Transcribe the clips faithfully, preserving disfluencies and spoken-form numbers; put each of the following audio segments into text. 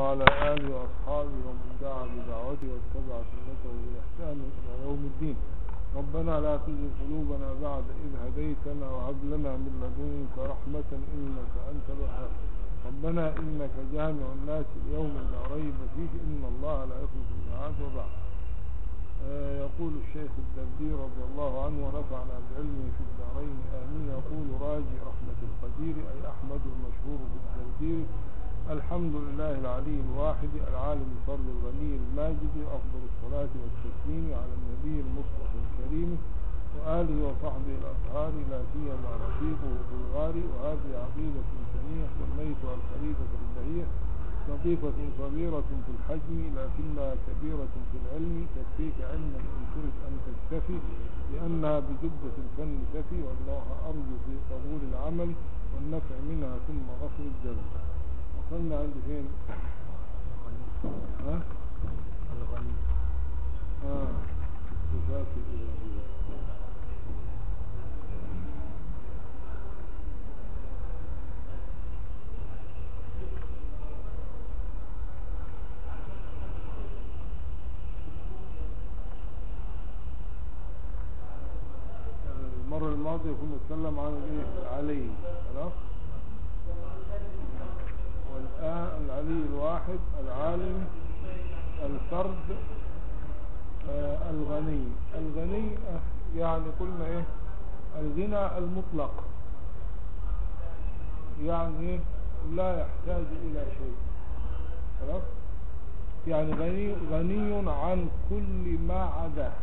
وعلى آله وأصحابه ومن دعا بدعوته واتبع سنته بإحسان إلى يوم الدين. ربنا لا تزغ قلوبنا بعد إذ هديتنا وهب لنا من لدنك رحمة إنك أنت الوهاب. ربنا إنك جامع الناس ليوم لا ريب فيه إن الله لا يخلف الميعاد. وبعد. آه يقول الشيخ الدردي رضي الله عنه ونفعنا بعلمه في الدارين آمين. يقول راجي رحمة القدير أي أحمد المشهور بالدردير الحمد لله العلي الواحد العالم الفرد الغني الماجد أفضل الصلاة والتسليم على النبي المصطفى الكريم وآله وصحبه الأطهار لا سيما رفيقه في الغار. وهذه عقيدة ثانية سميتها الفريدة البهية لطيفة صغيرة في الحجم لكنها كبيرة في العلم تكفيك علما إن تريد أن تكتفي لأنها بزبدة الفن تفي. والله أرجو في قبول العمل والنفع منها ثم غفر الذنب. وصلنا عند فين؟ ها؟ الغني. اه صفات الإلهية. المرة الماضية كنا نتكلم عن الايه؟ العلي. خلاص؟ والآن العلي الواحد العالم الفرد آه الغني. الغني آه يعني قلنا ايه؟ الغنى المطلق، يعني ايه؟ لا يحتاج الى شيء. خلاص؟ يعني غني غني عن كل ما عداه.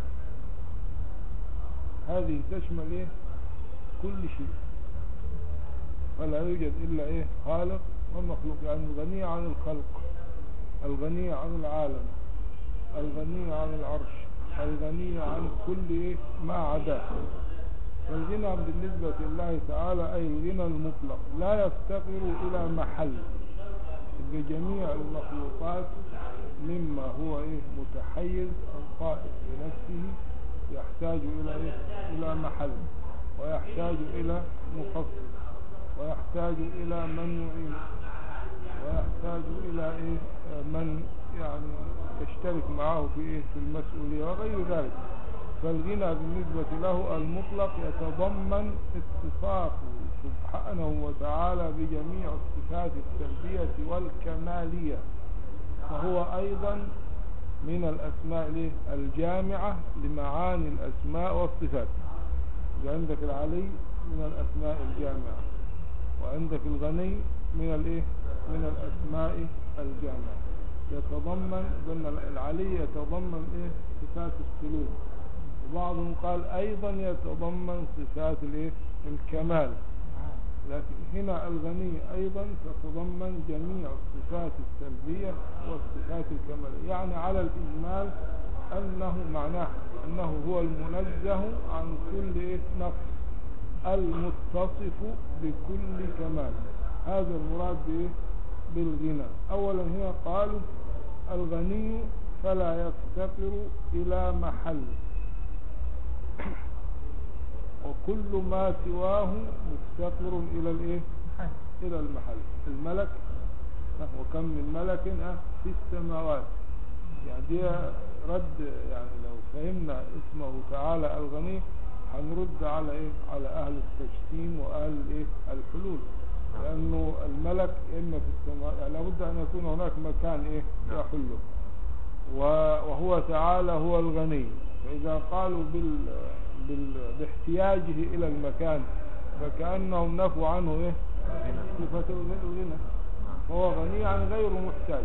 هذه تشمل ايه؟ كل شيء، فلا يوجد الا ايه؟ خالق ومخلوق. يعني الغني عن الخلق، الغني عن العالم، الغني عن العرش، الغني عن كل ايه؟ ما عداه. فالغنى بالنسبة لله تعالى أي الغنى المطلق لا يفتقر إلى محل. بجميع المخلوقات مما هو إيه؟ متحيز أو قائم بنفسه يحتاج إلى إيه؟ إلى محل، ويحتاج إلى مخصص، ويحتاج إلى من يعين، ويحتاج إلى إيه؟ من يعني يشترك معه في إيه؟ في المسؤولية وغير ذلك. فالغنى بالنسبة له المطلق يتضمن اتصافه سبحانه وتعالى بجميع الصفات السلبية والكمالية، فهو أيضا من الأسماء الجامعة لمعاني الأسماء والصفات. عندك العلي من الأسماء الجامعة، وعندك الغني من الإيه؟ من الأسماء الجامعة. يتضمن بأن العلي يتضمن إيه؟ صفات السلوك، وبعضهم قال أيضا يتضمن صفات الإيه؟ الكمال. لكن هنا الغني أيضا تتضمن جميع الصفات السلبية والصفات الكمالية. يعني على الإجمال أنه معناه أنه هو المنزه عن كل إيه؟ نقص، المتصف بكل كمال. هذا المراد بإيه؟ بالغنى. أولا هنا قالوا الغني فلا يفتقر إلى محل، وكل ما سواه مفتقر إلى الإيه؟ إلى المحل. الملك وكم من ملك في السماوات. يعني دي رد، يعني لو فهمنا اسمه تعالى الغني هنرد على إيه؟ على أهل التجسيم وأهل الإيه؟ الحلول. لأنه الملك إما في السماء، يعني لابد أن يكون هناك مكان إيه؟ يحله، وهو تعالى هو الغني. فإذا قالوا بال... بال... باحتياجه إلى المكان فكأنهم نفوا عنه إيه؟ صفة الغنى. فهو غني عن غير محتاج،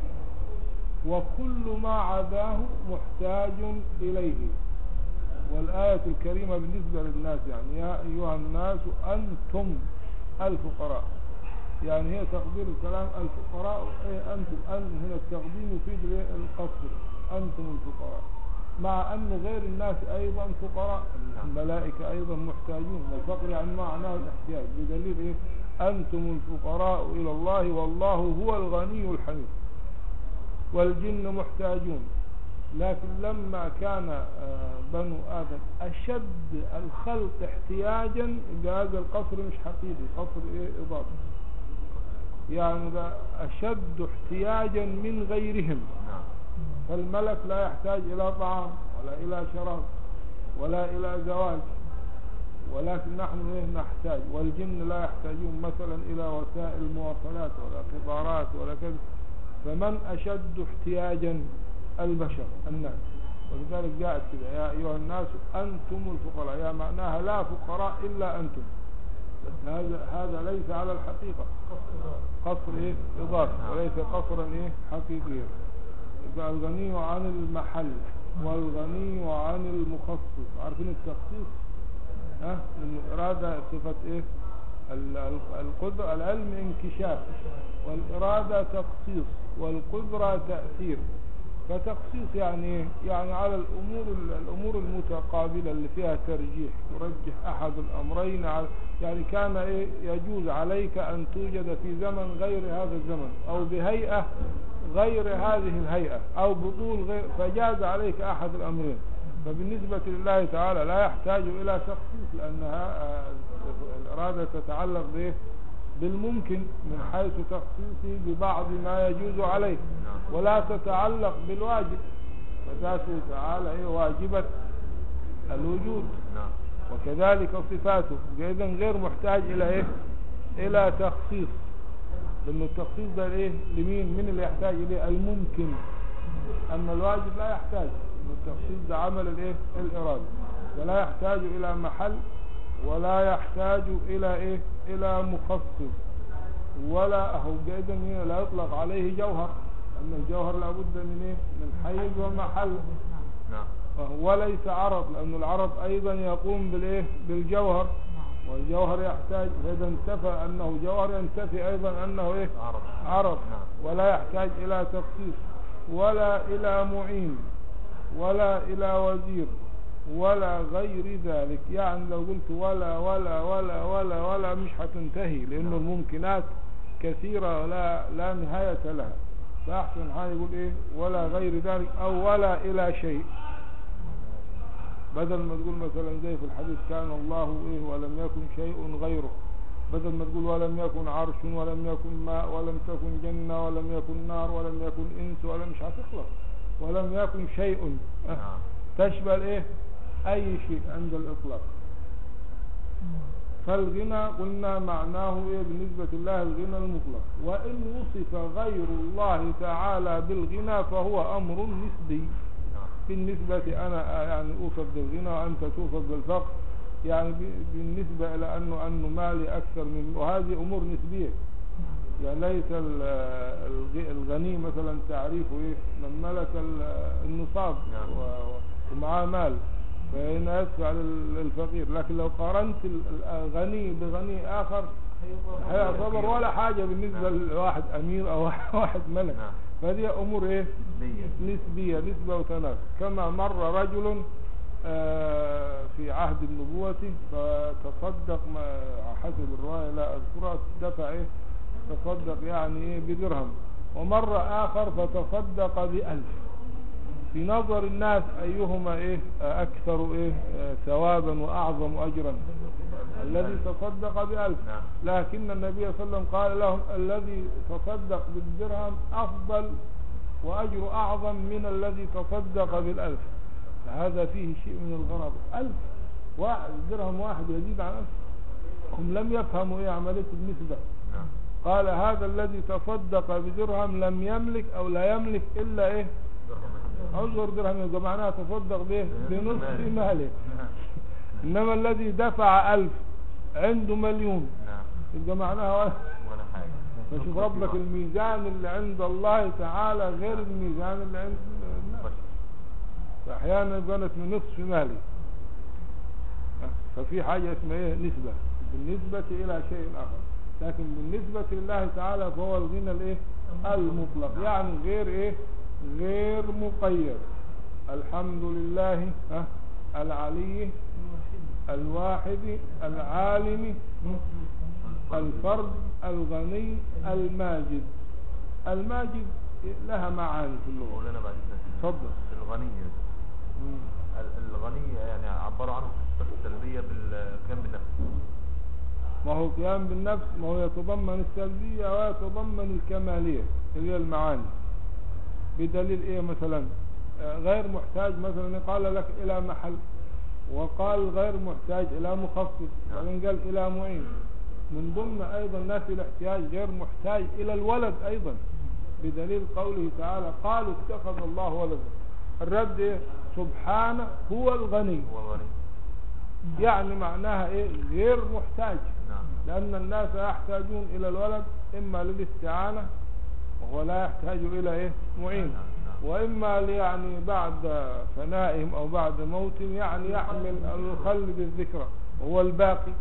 وكل ما عداه محتاج إليه. والآية الكريمة بالنسبة للناس يعني يا أيها الناس أنتم الفقراء، يعني هي تقدير الكلام الفقراء ايه؟ أنتم. أن هنا التقديم يفيد القصر، أنتم الفقراء، مع أن غير الناس أيضا فقراء. الملائكة أيضا محتاجون. الفقر يعني معناه الاحتياج، بدليل إيه؟ أنتم الفقراء إلى الله والله هو الغني الحميد. والجن محتاجون. لكن لما كان بنو آدم أشد الخلق احتياجا، هذا القصر مش حقيقي، قصر إيه؟ إضافي. يعني ده أشد احتياجا من غيرهم. فالملك لا يحتاج إلى طعام ولا إلى شراب ولا إلى زواج، ولكن نحن إيه نحتاج. والجن لا يحتاجون مثلا إلى وسائل مواصلات ولا قطارات ولا كذا. فمن أشد احتياجا؟ البشر، الناس. ولذلك جاءت كده: يا أيها الناس أنتم الفقراء. يا معناها لا فقراء إلا أنتم. بس هذا هذا ليس على الحقيقة، قصر إيه إضافي وليس قصرا إيه حقيقيا. يبقى الغني عن المحل والغني عن المخصص. عارفين التخصيص؟ ها، الإرادة صفة إيه؟ القدرة، العلم انكشاف، والإرادة تخصيص، والقدرة تأثير. فتخصيص يعني إيه؟ يعني على الأمور الأمور المتقابلة اللي فيها ترجيح، يرجح أحد الأمرين على، يعني كان إيه يجوز عليك أن توجد في زمن غير هذا الزمن، أو بهيئة غير هذه الهيئة، أو بطول غير، فجاز عليك أحد الأمرين. فبالنسبة لله تعالى لا يحتاج إلى تخصيص، لأنها الإرادة تتعلق به بالممكن من حيث تخصيصه ببعض ما يجوز عليه، ولا تتعلق بالواجب. فذاته تعالى واجبة الوجود، وكذلك صفاته. إذا غير محتاج إلى إيه؟ إلى تخصيص. لأن التخصيص ده إيه؟ لمين؟ من اللي يحتاج إليه؟ الممكن. أما الواجب لا يحتاج. التخصيص ده عمل الإيه؟ الإرادة. ولا يحتاج إلى محل، ولا يحتاج إلى إيه؟ إلى مخصص، ولا أهو. إذا هنا لا يطلق عليه جوهر، أن الجوهر لابد من إيه؟ من حيز ومحل. وليس عرض، لأن العرض أيضا يقوم بالإيه؟ بالجوهر، والجوهر يحتاج. فإذا انتفى أنه جوهر ينتفي أيضا أنه إيه؟ عرض. ولا يحتاج إلى تخصيص، ولا إلى معين، ولا إلى وزير، ولا غير ذلك. يعني لو قلت ولا ولا ولا ولا ولا مش هتنتهي، لأن الممكنات كثيرة ولا لا نهاية لها. فأحسن حاجة يقول إيه؟ ولا غير ذلك، أو ولا إلى شيء. بدل ما تقول مثلا زي في الحديث كان الله إيه ولم يكن شيء غيره، بدل ما تقول ولم يكن عرش ولم يكن ماء ولم تكن جنة ولم يكن نار ولم يكن إنس، ولا مش هتخلص. ولم يكن شيء أه. تشمل إيه؟ أي شيء عند الإطلاق. فالغنى قلنا معناه إيه بالنسبة لله؟ الغنى المطلق. وإن وصف غير الله تعالى بالغنى فهو أمر نسبي. بالنسبة أنا يعني أوصف بالغنى وأنت توصف بالفقر، يعني بالنسبة إلى أنه أنه مالي أكثر من، وهذه أمور نسبية. يعني ليس الغني مثلا تعريفه إيه؟ من ملك النصاب ومعاه مال فهنا يدفع للفقير. لكن لو قارنت الغني بغني آخر هيعتبر ولا حاجة بالنسبة لواحد أمير أو واحد ملك. فهذه أمور إيه؟ نسبية، نسبة وتناسب. كما مر رجل في عهد النبوة فتصدق حسب الرواية لا أذكرها، دفع إيه؟ تصدق يعني إيه؟ بدرهم. ومر آخر فتصدق بألف. في نظر الناس أيهما إيه؟ أكثر إيه؟ ثوابا وأعظم أجرا؟ الذي تصدق بألف. لكن النبي صلى الله عليه وسلم قال لهم الذي تصدق بالدرهم أفضل وأجر أعظم من الذي تصدق بالألف. فهذا فيه شيء من الغرابة. ألف واحد، درهم واحد يزيد عن ألف. هم لم يفهموا إيه عملية النسبة. قال هذا الذي تصدق بدرهم لم يملك أو لا يملك إلا إيه؟ أصغر درهم. يبقى معناها تصدق به بنصف ماله. إنما الذي دفع ألف عنده مليون، يبقى معناها ولا حاجة. فشوف ربك الميزان اللي عند الله تعالى غير الميزان اللي عند الناس. فأحيانا بنت من نصف مالي. ففي حاجة اسمها إيه؟ نسبة بالنسبة إلى شيء آخر. لكن بالنسبة لله تعالى فهو الغنى الإيه؟ المطلق، يعني غير إيه؟ غير مقيد. الحمد لله ها العلي الواحد العالم الفرد الغني الماجد. الماجد لها معاني في اللغة. مولانا بعد تفضل. الغني الغني يعني عبروا عنه في الصفات السلبية بالقيام بالنفس. ما هو قيام بالنفس ما هو يتضمن السلبية ويتضمن الكمالية اللي هي المعاني. بدليل ايه مثلا؟ آه غير محتاج مثلا قال لك الى محل، وقال غير محتاج الى مخفف، وبعدين قال الى معين. من ضمن ايضا نفي الاحتياج غير محتاج الى الولد ايضا، بدليل قوله تعالى قالوا اتخذ الله ولدا. الرد ايه؟ سبحانه هو الغني. هو الغني يعني معناها ايه؟ غير محتاج. نعم. لان الناس يحتاجون الى الولد اما للاستعانة وهو لا يحتاج الى ايه؟ معين. نعم. نعم. واما يعني بعد فنائهم او بعد موتهم يعني يحمل الخلد الذكرى وهو الباقي.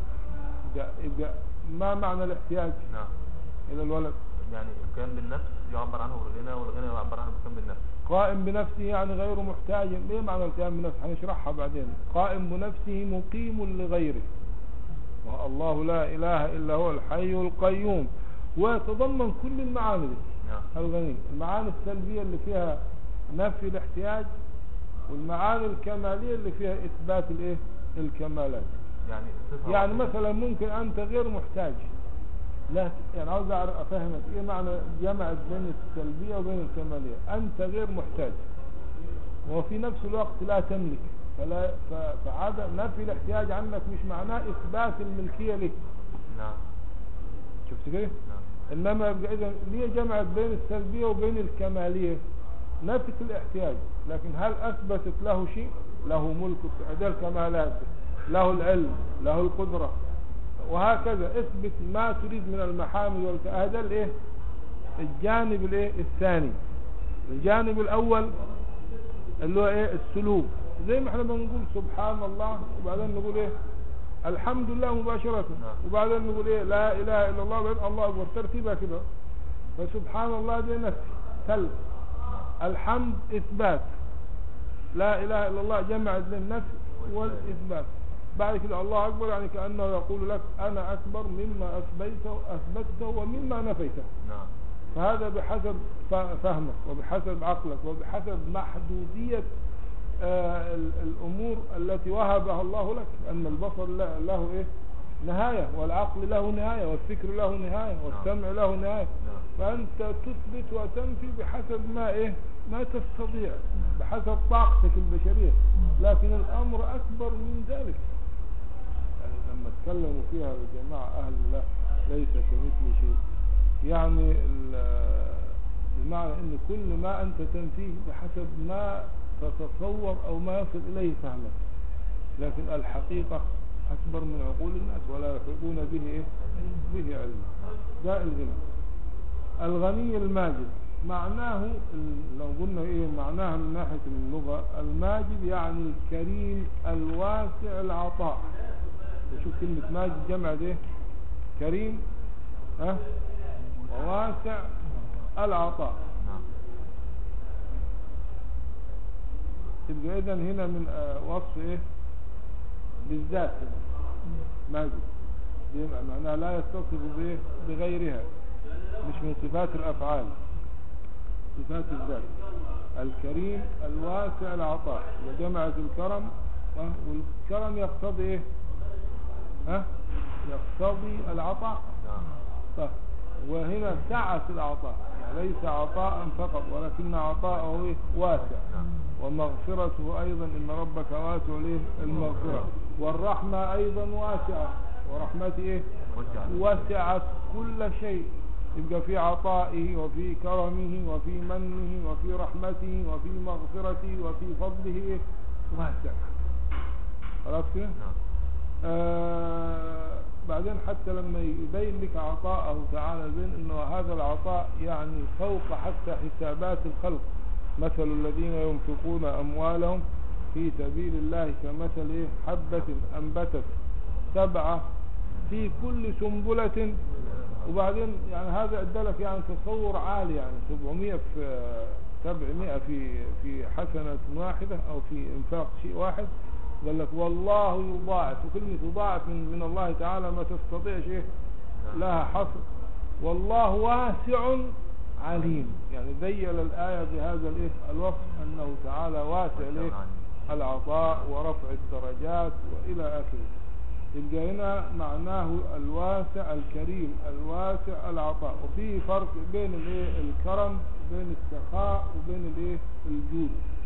يبقى ما معنى الاحتياج نعم. الى الولد؟ يعني القيام بالنفس يعبر عنه بالغنى، والغنى يعبر عنه بالقيام بالنفس. قائم بنفسه يعني غير محتاج. ايه معنى القيام بنفسه؟ هنشرحها بعدين. قائم بنفسه مقيم لغيره، والله لا اله الا هو الحي القيوم. ويتضمن كل المعاني دي. نعم. الغني، المعاني السلبية اللي فيها نفي الاحتياج، والمعاني الكمالية اللي فيها اثبات الايه؟ الكمالات. يعني صفة يعني واحدة. مثلا ممكن انت غير محتاج، لا يعني عاوز اعرف افهمك ايه معنى جمع بين السلبية وبين الكمالية. انت غير محتاج وفي نفس الوقت لا تملك، فلا ف- فعادة نفي الاحتياج عنك مش معناه اثبات الملكية لك. نعم. شفت كده؟ نعم. انما يبقى اذا ليه جمعت بين السلبية وبين الكمالية؟ نفت الاحتياج، لكن هل اثبتت له شيء؟ له ملك، ده الكمالات، له العلم، له القدرة، وهكذا. اثبت ما تريد من المحامد والك... هذا الايه؟ الجانب الايه؟ الثاني. الجانب الاول اللي هو ايه؟ السلوك. زي ما احنا بنقول سبحان الله وبعدين نقول ايه؟ الحمد لله مباشرة، وبعدين نقول ايه؟ لا اله الا الله وبعدين الله اكبر، ترتيبها كده. فسبحان الله دي نفي سلب، الحمد اثبات، لا اله الا الله جمعت بين النفي والاثبات. بعد كده الله اكبر يعني كانه يقول لك انا اكبر مما اثبته اثبته ومما نفيته. نعم. فهذا بحسب فهمك وبحسب عقلك وبحسب محدودية آه الامور التي وهبها الله لك. ان البصر له ايه؟ نهاية، والعقل له نهاية، والفكر له نهاية، والسمع له نهاية. فانت تثبت وتنفي بحسب ما ايه؟ ما تستطيع، بحسب طاقتك البشرية. لكن الامر اكبر من ذلك. يعني لما تكلموا فيها الجماعة اهل الله ليس كمثل شيء، يعني بمعنى ان كل ما انت تنفيه بحسب ما تتصور او ما يصل اليه فهمك، لكن الحقيقة اكبر من عقول الناس ولا يحيطون به ايه؟ به علم. ده الغنى. الغني الماجد معناه لو قلنا ايه معناها من ناحية اللغة، الماجد يعني الكريم الواسع العطاء. وشوف كلمة ماجد جمع ده كريم ها وواسع العطاء. تبقى اذا هنا من وصف ايه؟ بالذات ماجد، معناها لا يتصف بايه؟ بغيرها، مش من صفات الافعال، صفات الذات. الكريم الواسع العطاء، وجمعت الكرم، والكرم يقتضي ايه؟ ها؟ يقتضي العطاء. طيب وهنا سعة العطاء، يعني ليس عطاء فقط ولكن عطاءه ايه؟ واسع. ومغفرته ايضا ان ربك واسع ليه؟ المغفرة. والرحمة ايضا واسعة، ورحمته ايه؟ وسعت كل شيء. يبقى في عطائه وفي كرمه وفي منه وفي رحمته وفي مغفرته وفي فضله ايه؟ واسع. خلاص كده؟ آه بعدين حتى لما يبين لك عطاءه تعالى بين انه هذا العطاء يعني فوق حتى حسابات الخلق. مثل الذين ينفقون اموالهم في سبيل الله كمثل ايه؟ حبة انبتت سبعة في كل سنبلة. وبعدين يعني هذا ادالك يعني تصور عالي، يعني سبعمائة في سبعمائة في في حسنة واحدة او في انفاق شيء واحد. قال لك والله يضاعف، وكلمة يضاعف من, من الله تعالى ما تستطيعش ايه لها حصر. والله واسع عليم، يعني ذيل الآية بهذا الايه الوصف انه تعالى واسع الايه العطاء ورفع الدرجات والى اخره. يبقى هنا معناه الواسع الكريم الواسع العطاء. وفي فرق بين الايه الكرم وبين السخاء وبين الايه الجود.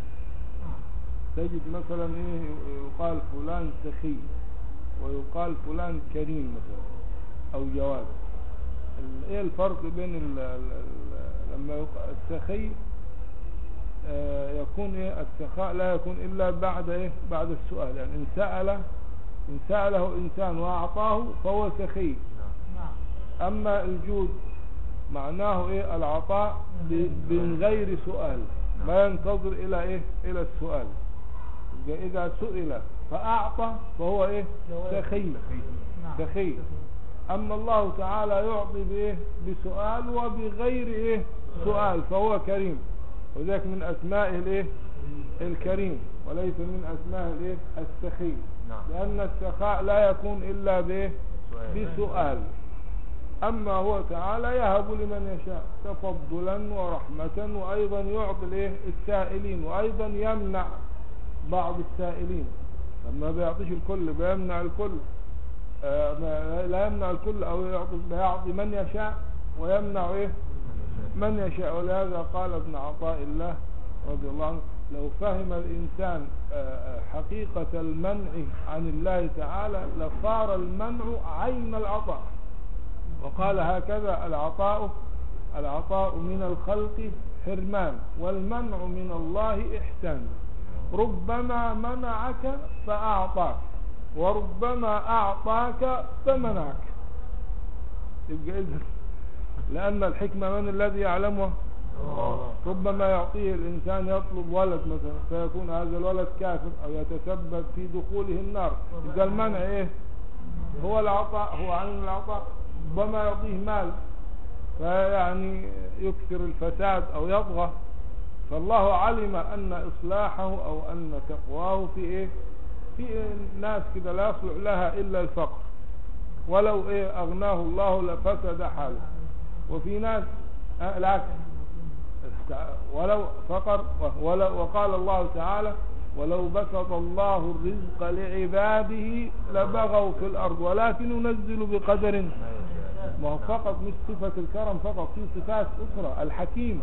تجد مثلا ايه يقال فلان سخي ويقال فلان كريم مثلا او جواد. ايه الفرق بين ال ال ال لما يقال السخي آه يكون ايه السخاء لا يكون الا بعد ايه بعد السؤال. يعني ان سأل ان سأله انسان واعطاه فهو سخي. اما الجود معناه ايه العطاء من غير سؤال ما ينتظر الى ايه الى السؤال. اذا سئل فاعطى فهو ايه سخي سخي. اما الله تعالى يعطي بايه بسؤال وبغير ايه سؤال فهو كريم. وذلك من اسمائه الايه الكريم وليس من اسمائه الايه السخي. لان السخاء لا يكون الا بايه بسؤال. اما هو تعالى يهب لمن يشاء تفضلا ورحمة وايضا يعطي الايه السائلين وايضا يمنع بعض السائلين. لما بيعطيش الكل بيمنع الكل آه لا يمنع الكل او يعطي بيعطي من يشاء ويمنع ايه من يشاء. ولهذا قال ابن عطاء الله رضي الله عنه لو فهم الانسان آه حقيقة المنع عن الله تعالى لصار المنع عين العطاء. وقال هكذا العطاء العطاء من الخلق حرمان والمنع من الله إحسان. ربما منعك فأعطاك وربما أعطاك فمنعك. يبقى إذن لأن الحكمة من الذي يعلمها؟ ربما يعطيه الإنسان يطلب ولد مثلا فيكون هذا الولد كافر أو يتسبب في دخوله النار. يبقى المنع إيه هو العطاء هو عين العطاء. ربما يعطيه مال فيعني يكثر الفساد أو يطغى. فالله علم أن إصلاحه أو أن تقواه في إيه في ناس كده لا يصلح لها إلا الفقر ولو إيه أغناه الله لفسد حاله. وفي ناس آه العكس ولو فقر ولو وقال الله تعالى ولو بسط الله الرزق لعباده لبغوا في الأرض ولكن ينزل بقدر. ما هو فقط مش صفة الكرم فقط في صفات أخرى الحكيم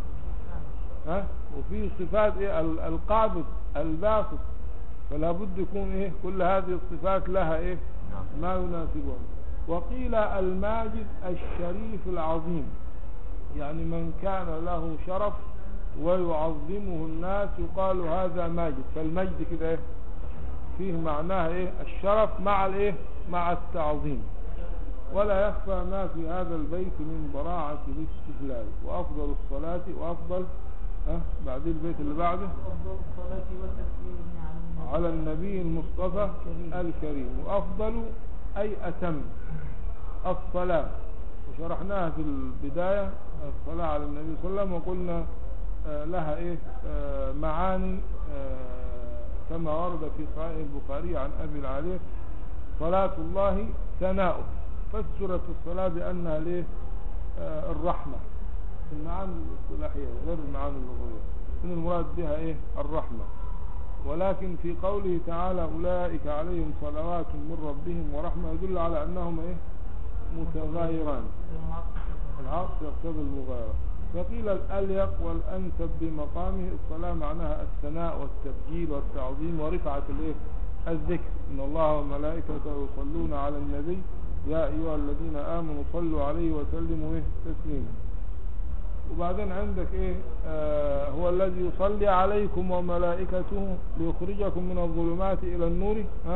ها وفي صفات ايه القابض الباسط. فلا بد يكون ايه كل هذه الصفات لها ايه ما يناسبها. وقيل الماجد الشريف العظيم يعني من كان له شرف ويعظمه الناس يقال هذا ماجد. فالمجد كده ايه فيه معناه ايه الشرف مع الايه مع التعظيم. ولا يخفى ما في هذا البيت من براعة الاستهلال. وافضل الصلاة وافضل ها بعد البيت اللي بعده أفضل الصلاة والتسليم على النبي المصطفى الكريم. وأفضل أي أتم الصلاة وشرحناها في البداية الصلاة على النبي صلى الله عليه وسلم وقلنا آه لها إيه آه معاني آه كما ورد في صحيح البخاري عن أبي العالية صلاة الله ثناؤه. فسرت الصلاة بأنها ليه آه الرحمة المعاني الاصطلاحية غير المعاني اللغوية. من المراد بها ايه الرحمة. ولكن في قوله تعالى أولئك عليهم صلوات من ربهم ورحمة يدل على أنهم ايه متغايران. العطف يقتضي المغايرة. فقيل الأليق والأنسب بمقامه الصلاة معناها الثناء والتبجيل والتعظيم ورفعة الايه الذكر. إن الله وملائكته يصلون على النبي يا أيها الذين آمنوا صلوا عليه وسلموا ايه تسليما. وبعدين عندك ايه آه هو الذي يصلي عليكم وملائكته ليخرجكم من الظلمات الى النور. ها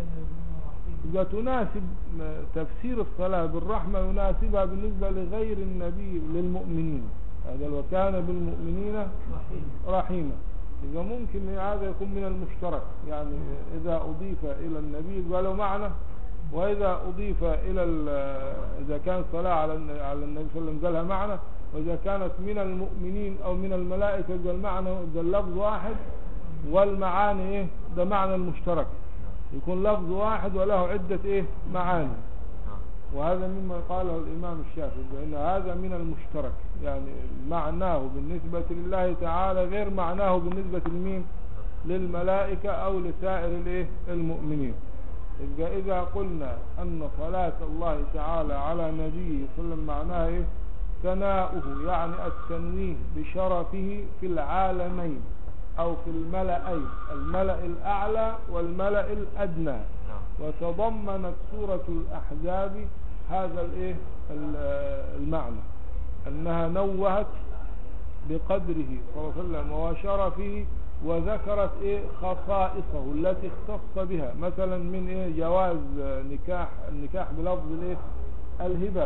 يبقى تناسب تفسير الصلاة بالرحمة يناسبها بالنسبة لغير النبي للمؤمنين. هذا وكان بالمؤمنين رحيما. يبقى ممكن هذا يكون من المشترك يعني اذا اضيف الى النبي يبقى له معنى. واذا اضيف الى اذا كان صلاة على على النبي صلى الله عليه وسلم لها معنى. وإذا كانت من المؤمنين أو من الملائكة ده المعنى ده اللفظ واحد والمعاني إيه ده معنى المشترك. يكون لفظ واحد وله عدة إيه معاني. وهذا مما قاله الإمام الشافعي بأن هذا من المشترك يعني معناه بالنسبة لله تعالى غير معناه بالنسبة لمين للملائكة أو لسائر الإيه المؤمنين. يبقى إذا قلنا أن صلاة الله تعالى على نبيه صلى الله عليه وسلم معناها إيه؟ ثناؤه، يعني التنويه بشرفه في العالمين أو في الملأين، الملأ الأعلى والملأ الأدنى. نعم. وتضمنت سورة الأحزاب هذا الإيه؟ المعنى، أنها نوهت بقدره صلى الله عليه وسلم وشرفه، وذكرت إيه؟ خصائصه التي اختص بها، مثلا من إيه؟ جواز نكاح النكاح بلفظ الإيه؟ الهبة،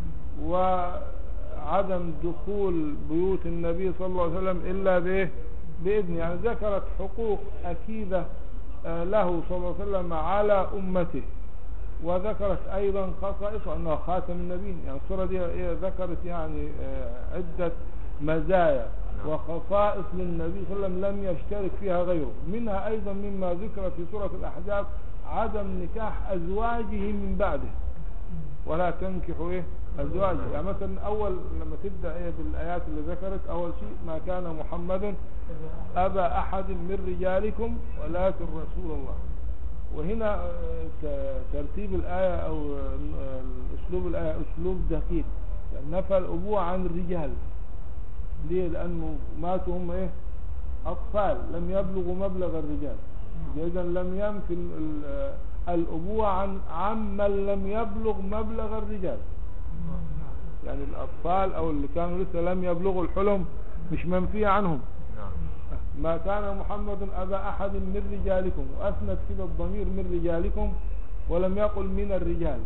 وعدم دخول بيوت النبي صلى الله عليه وسلم إلا بإيه؟ بإذن. يعني ذكرت حقوق أكيدة له صلى الله عليه وسلم على أمته، وذكرت أيضا خصائصه أنه خاتم النبي. يعني السورة دي ذكرت يعني عدة مزايا وخصائص للنبي صلى الله عليه وسلم لم يشترك فيها غيره. منها أيضا مما ذكر في سورة الأحزاب عدم نكاح أزواجه من بعده، ولا تنكحوا إيه؟ أزواجه. يعني مثلا أول لما تبدأ إيه بالآيات اللي ذكرت، أول شيء ما كان محمد أبا أحد من رجالكم ولكن رسول الله. وهنا ترتيب الآية أو أسلوب الآية أسلوب دقيق، نفى الأبوة عن الرجال. ليه؟ لأنه ماتوا هم إيه؟ أطفال لم يبلغوا مبلغ الرجال، إذا لم ينفي الأبوة عن عمن لم يبلغ مبلغ الرجال. يعني الأطفال أو اللي كانوا لسه لم يبلغوا الحلم مش منفية عنهم. ما كان محمد أبا أحد من رجالكم، وأسند كده الضمير من رجالكم ولم يقل من الرجال،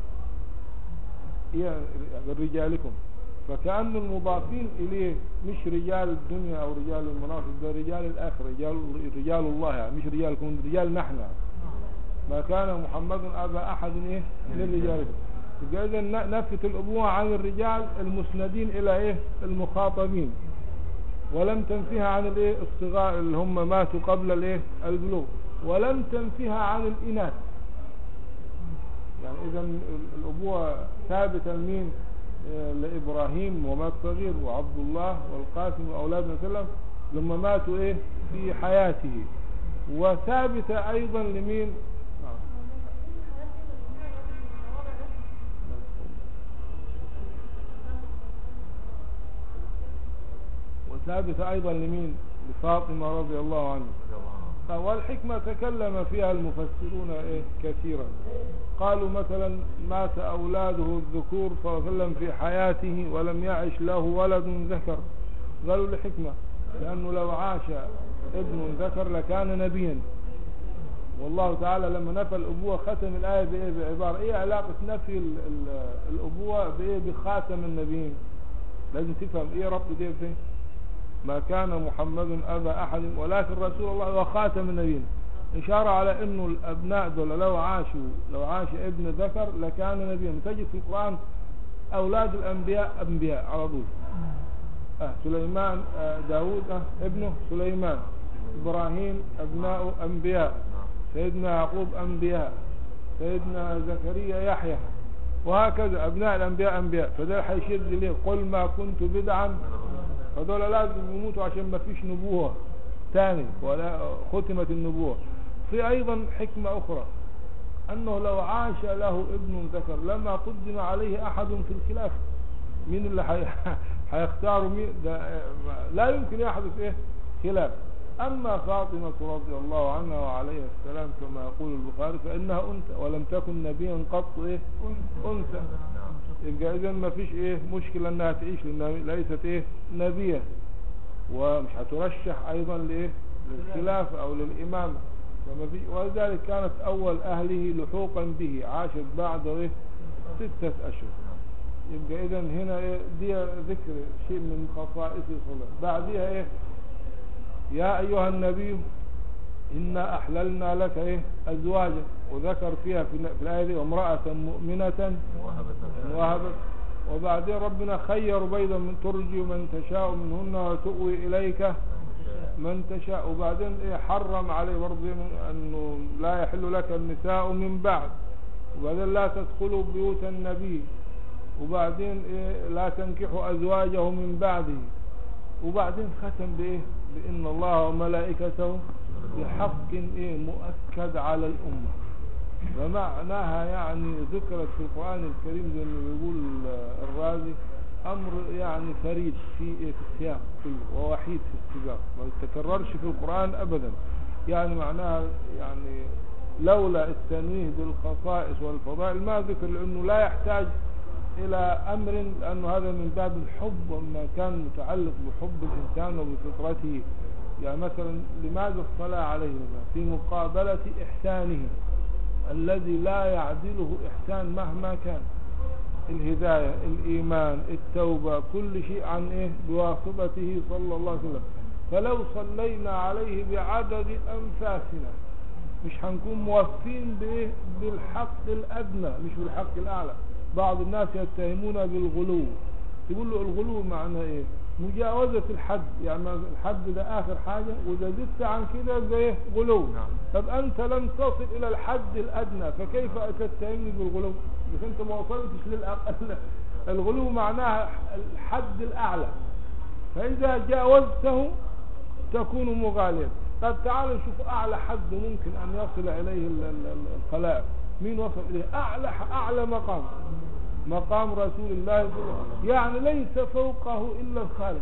إيه رجالكم، فكأن المضافين إليه مش رجال الدنيا أو رجال المناصب، ده رجال الآخرة، رجال, رجال الله، يعني مش رجالكم، رجال نحن. ما كان محمد أبا أحد إيه من رجالكم. إذا نفت الأبوة عن الرجال المسندين إلى إيه المخاطبين، ولم تنفيها عن الايه الصغار اللي هم ماتوا قبل الايه البلوغ، ولم تنفيها عن الاناث. يعني اذا الابوه ثابته مين؟ لابراهيم ومات صغير، وعبد الله والقاسم واولاد النبي صلى الله عليه وسلم لما ماتوا ايه في حياته، وثابته ايضا لمين؟ ثابتة أيضا لمين؟ لفاطمة رضي الله عنها. والحكمة تكلم فيها المفسرون إيه كثيرا. قالوا مثلا مات أولاده الذكور صلى الله عليه وسلم في حياته ولم يعش له ولد ذكر، قالوا لحكمة، لأنه لو عاش ابن ذكر لكان نبيا. والله تعالى لما نفى الأبوة ختم الآية بإيه؟ بعبارة إيه علاقة نفي الأبوة بإيه؟ بخاتم النبيين. لازم تفهم إيه ربط دي بإيه؟ ما كان محمد أبا أحد ولكن رسول الله وخاتم النبيين، إشارة على أنه الأبناء دول لو عاشوا لو عاش ابن ذكر لكان نبيا. تجد في القرآن أولاد الأنبياء أنبياء على طول. أه سليمان أه داود أه ابنه سليمان، إبراهيم أبناء أنبياء، سيدنا يعقوب أنبياء، سيدنا زكريا يحيى، وهكذا أبناء الأنبياء أنبياء. فده حيشير ليه قل ما كنت بدعا، فدول لازم يموتوا عشان ما فيش نبوة ثاني ولا ختمت النبوة. في أيضا حكمة أخرى أنه لو عاش له ابن ذكر لما قدم عليه أحد في الخلافة. مين اللي حي... حيختاروا مين؟ ده لا يمكن يحدث إيه خلاف. أما فاطمة رضي الله عنها وعليها السلام كما يقول البخاري فإنها أنثى ولم تكن نبيا قط إيه أنثى. يبقى إذن ما فيش إيه مشكلة أنها تعيش لأنها ليست إيه نبية، ومش هترشح أيضا لإيه للخلافة أو للإمامة. ولذلك كانت أول أهله لحوقا به، عاشت بعد إيه ستة أشهر. يبقى إذن هنا إيه دي ذكر شيء من خصائص الصلاة. بعدها إيه يا أيها النبي إنا أحللنا لك إيه أزواجك، وذكر فيها في الآية دي امرأة مؤمنة وهبت. وبعدين ربنا خير بيضا من ترجي من تشاء منهن وتؤوي إليك من تشاء. وبعدين إيه حرم عليه برضه أنه لا يحل لك النساء من بعد. وبعدين لا تدخلوا بيوت النبي. وبعدين إيه لا تنكحوا أزواجه من بعده. وبعدين ختم بإيه بإن الله وملائكته بحق إيه مؤكد على الأمة. ومعناها يعني ذكرت في القرآن الكريم زي ما بيقول الرازي أمر يعني فريد في في السياق كله ووحيد في السباق، ما يتكررش في القرآن أبدا. يعني معناها يعني لولا التنويه بالخصائص والفضائل ما ذكر، لأنه لا يحتاج إلى أمر، لأنه هذا من باب الحب وما كان متعلق بحب الإنسان وبفطرته. يعني مثلا لماذا الصلاة عليه مثلا في مقابلة إحسانه الذي لا يعدله إحسان مهما كان، الهداية، الإيمان، التوبة، كل شيء عن إيه بواسطته صلى الله عليه وسلم. فلو صلينا عليه بعدد أنفاسنا مش هنكون موفين بإيه بالحق الأدنى مش بالحق الأعلى. بعض الناس يتهمون بالغلو، يقول له الغلو معنى إيه؟ مجاوزة الحد، يعني الحد ده آخر حاجة وإذا زدت عن كده زي غلو. طب أنت لم تصل إلى الحد الأدنى فكيف تتهمني بالغلو؟ بس أنت ما وصلتش للأقل. الغلو معناها الحد الأعلى، فإذا جاوزته تكون مغاليا. طب تعال نشوف أعلى حد ممكن أن يصل إليه الخلائق، مين وصل إليه؟ أعلى أعلى مقام مقام رسول الله صلى الله عليه وسلم، يعني ليس فوقه إلا الخالق.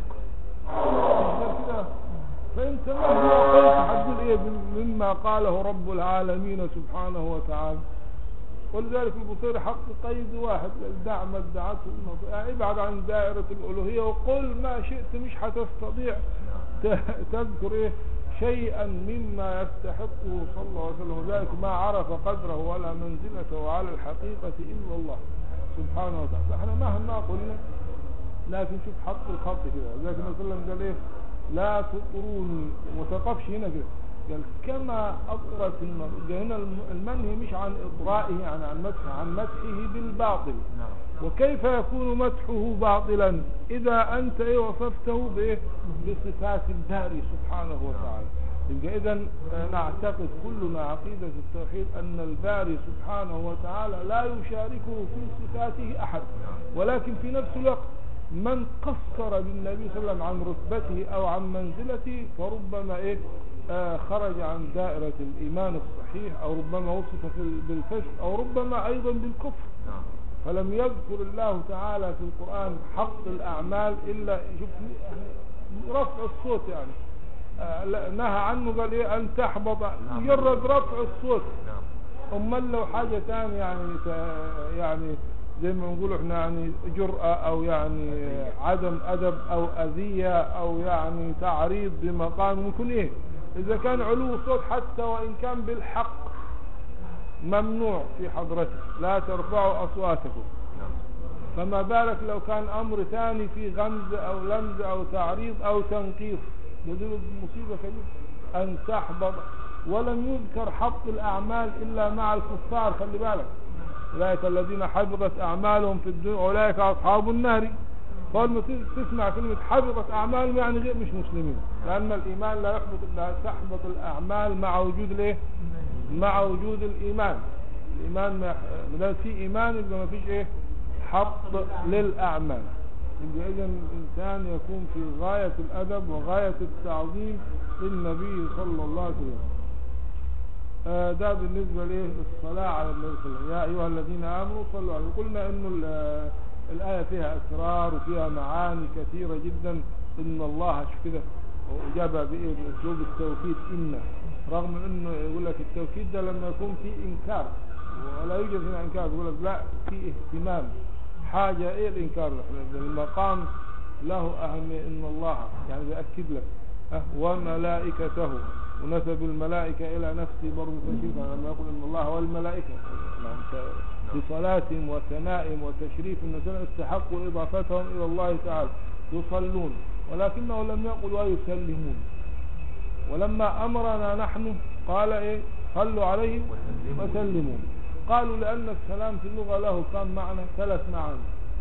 كده فأنت مهما قلت حتقول إيه مما قاله رب العالمين سبحانه وتعالى. ولذلك البصيري حط قيد واحد، دع ما ادعته يعني ابعد عن دائرة الألوهية وقل ما شئت، مش هتستطيع تذكر إيه شيئا مما يستحقه صلى الله عليه وسلم. وذلك ما عرف قدره ولا منزلته على الحقيقة إلا الله سبحانه وتعالى. فاحنا مهما قلنا لكن شوف حط الخط كده. ذلك النبي صلى الله عليه وسلم قال ايه؟ لا تطروني، وتقفش هنا كده، قال كما أطرت هنا المنهي مش عن إطرائه يعني عن مدحه، عن مدحه بالباطل. وكيف يكون مدحه باطلا إذا أنت ايه وصفته بايه بصفات الباري سبحانه وتعالى. يبقى إذا نعتقد كلنا عقيدة التوحيد أن الباري سبحانه وتعالى لا يشاركه في صفاته أحد، ولكن في نفس الوقت من قصر بالنبي صلى الله عليه وسلم عن رتبته أو عن منزلته فربما إيه آه خرج عن دائرة الإيمان الصحيح، أو ربما وصف بالفسق، أو ربما أيضا بالكفر. فلم يذكر الله تعالى في القرآن حق الأعمال إلا شوف رفع الصوت، يعني آه نهى عنه قال إيه أن تحبط، مجرد رفع الصوت. أمال لو حاجة ثانية يعني يعني زي ما نقول احنا يعني جرأة أو يعني عدم أدب أو أذية أو يعني تعريض بمقام ممكن إيه. إذا كان علو صوت حتى وإن كان بالحق ممنوع في حضرته، لا ترفعوا أصواتكم، فما بالك لو كان أمر ثاني في غمز أو لمز أو تعريض أو تنقيص، دي مصيبة كبيرة أن تحبط. ولم يذكر حق الأعمال إلا مع الكفار، خلي بالك، أولئك الذين حبطت أعمالهم في الدنيا أولئك أصحاب النار. فلما تسمع كلمة حبطت أعمالهم يعني غير مش مسلمين، لأن الإيمان لا يحبط، لا تحبط الأعمال مع وجود الايه؟ مع وجود الإيمان. الإيمان ما دام في إيمان يبقى ما فيش إيه حبط للأعمال. يبقى إذا الإنسان يكون في غاية الأدب وغاية التعظيم للنبي صلى الله عليه وسلم. آه ده بالنسبة ليه الصلاة على النبي صلى الله عليه وسلم. يا أيها الذين آمنوا صلوا عليه. قلنا إنه الآية فيها أسرار وفيها معاني كثيرة جدا. إن الله كده وجابها بإيه بأسلوب التوكيد إن، رغم إنه يقول لك التوكيد ده لما يكون فيه إنكار ولا يوجد فيه إنكار، يقول لك لا في اهتمام حاجة. إيه الإنكار؟ المقام له أهمية. إن الله يعني بيأكد لك أه وملائكته، ونسب الملائكة إلى نفسه برضو تشريفا لما يقول إن الله والملائكة بصلاتهم وثنائهم وتشريف النساء استحقوا إضافتهم إلى الله تعالى يصلون، ولكنه لم يقل ويسلمون. ولما أمرنا نحن قال إيه صلوا عليه وسلموا. قالوا لأن السلام في اللغة له كم معنى؟ ثلاث معاني.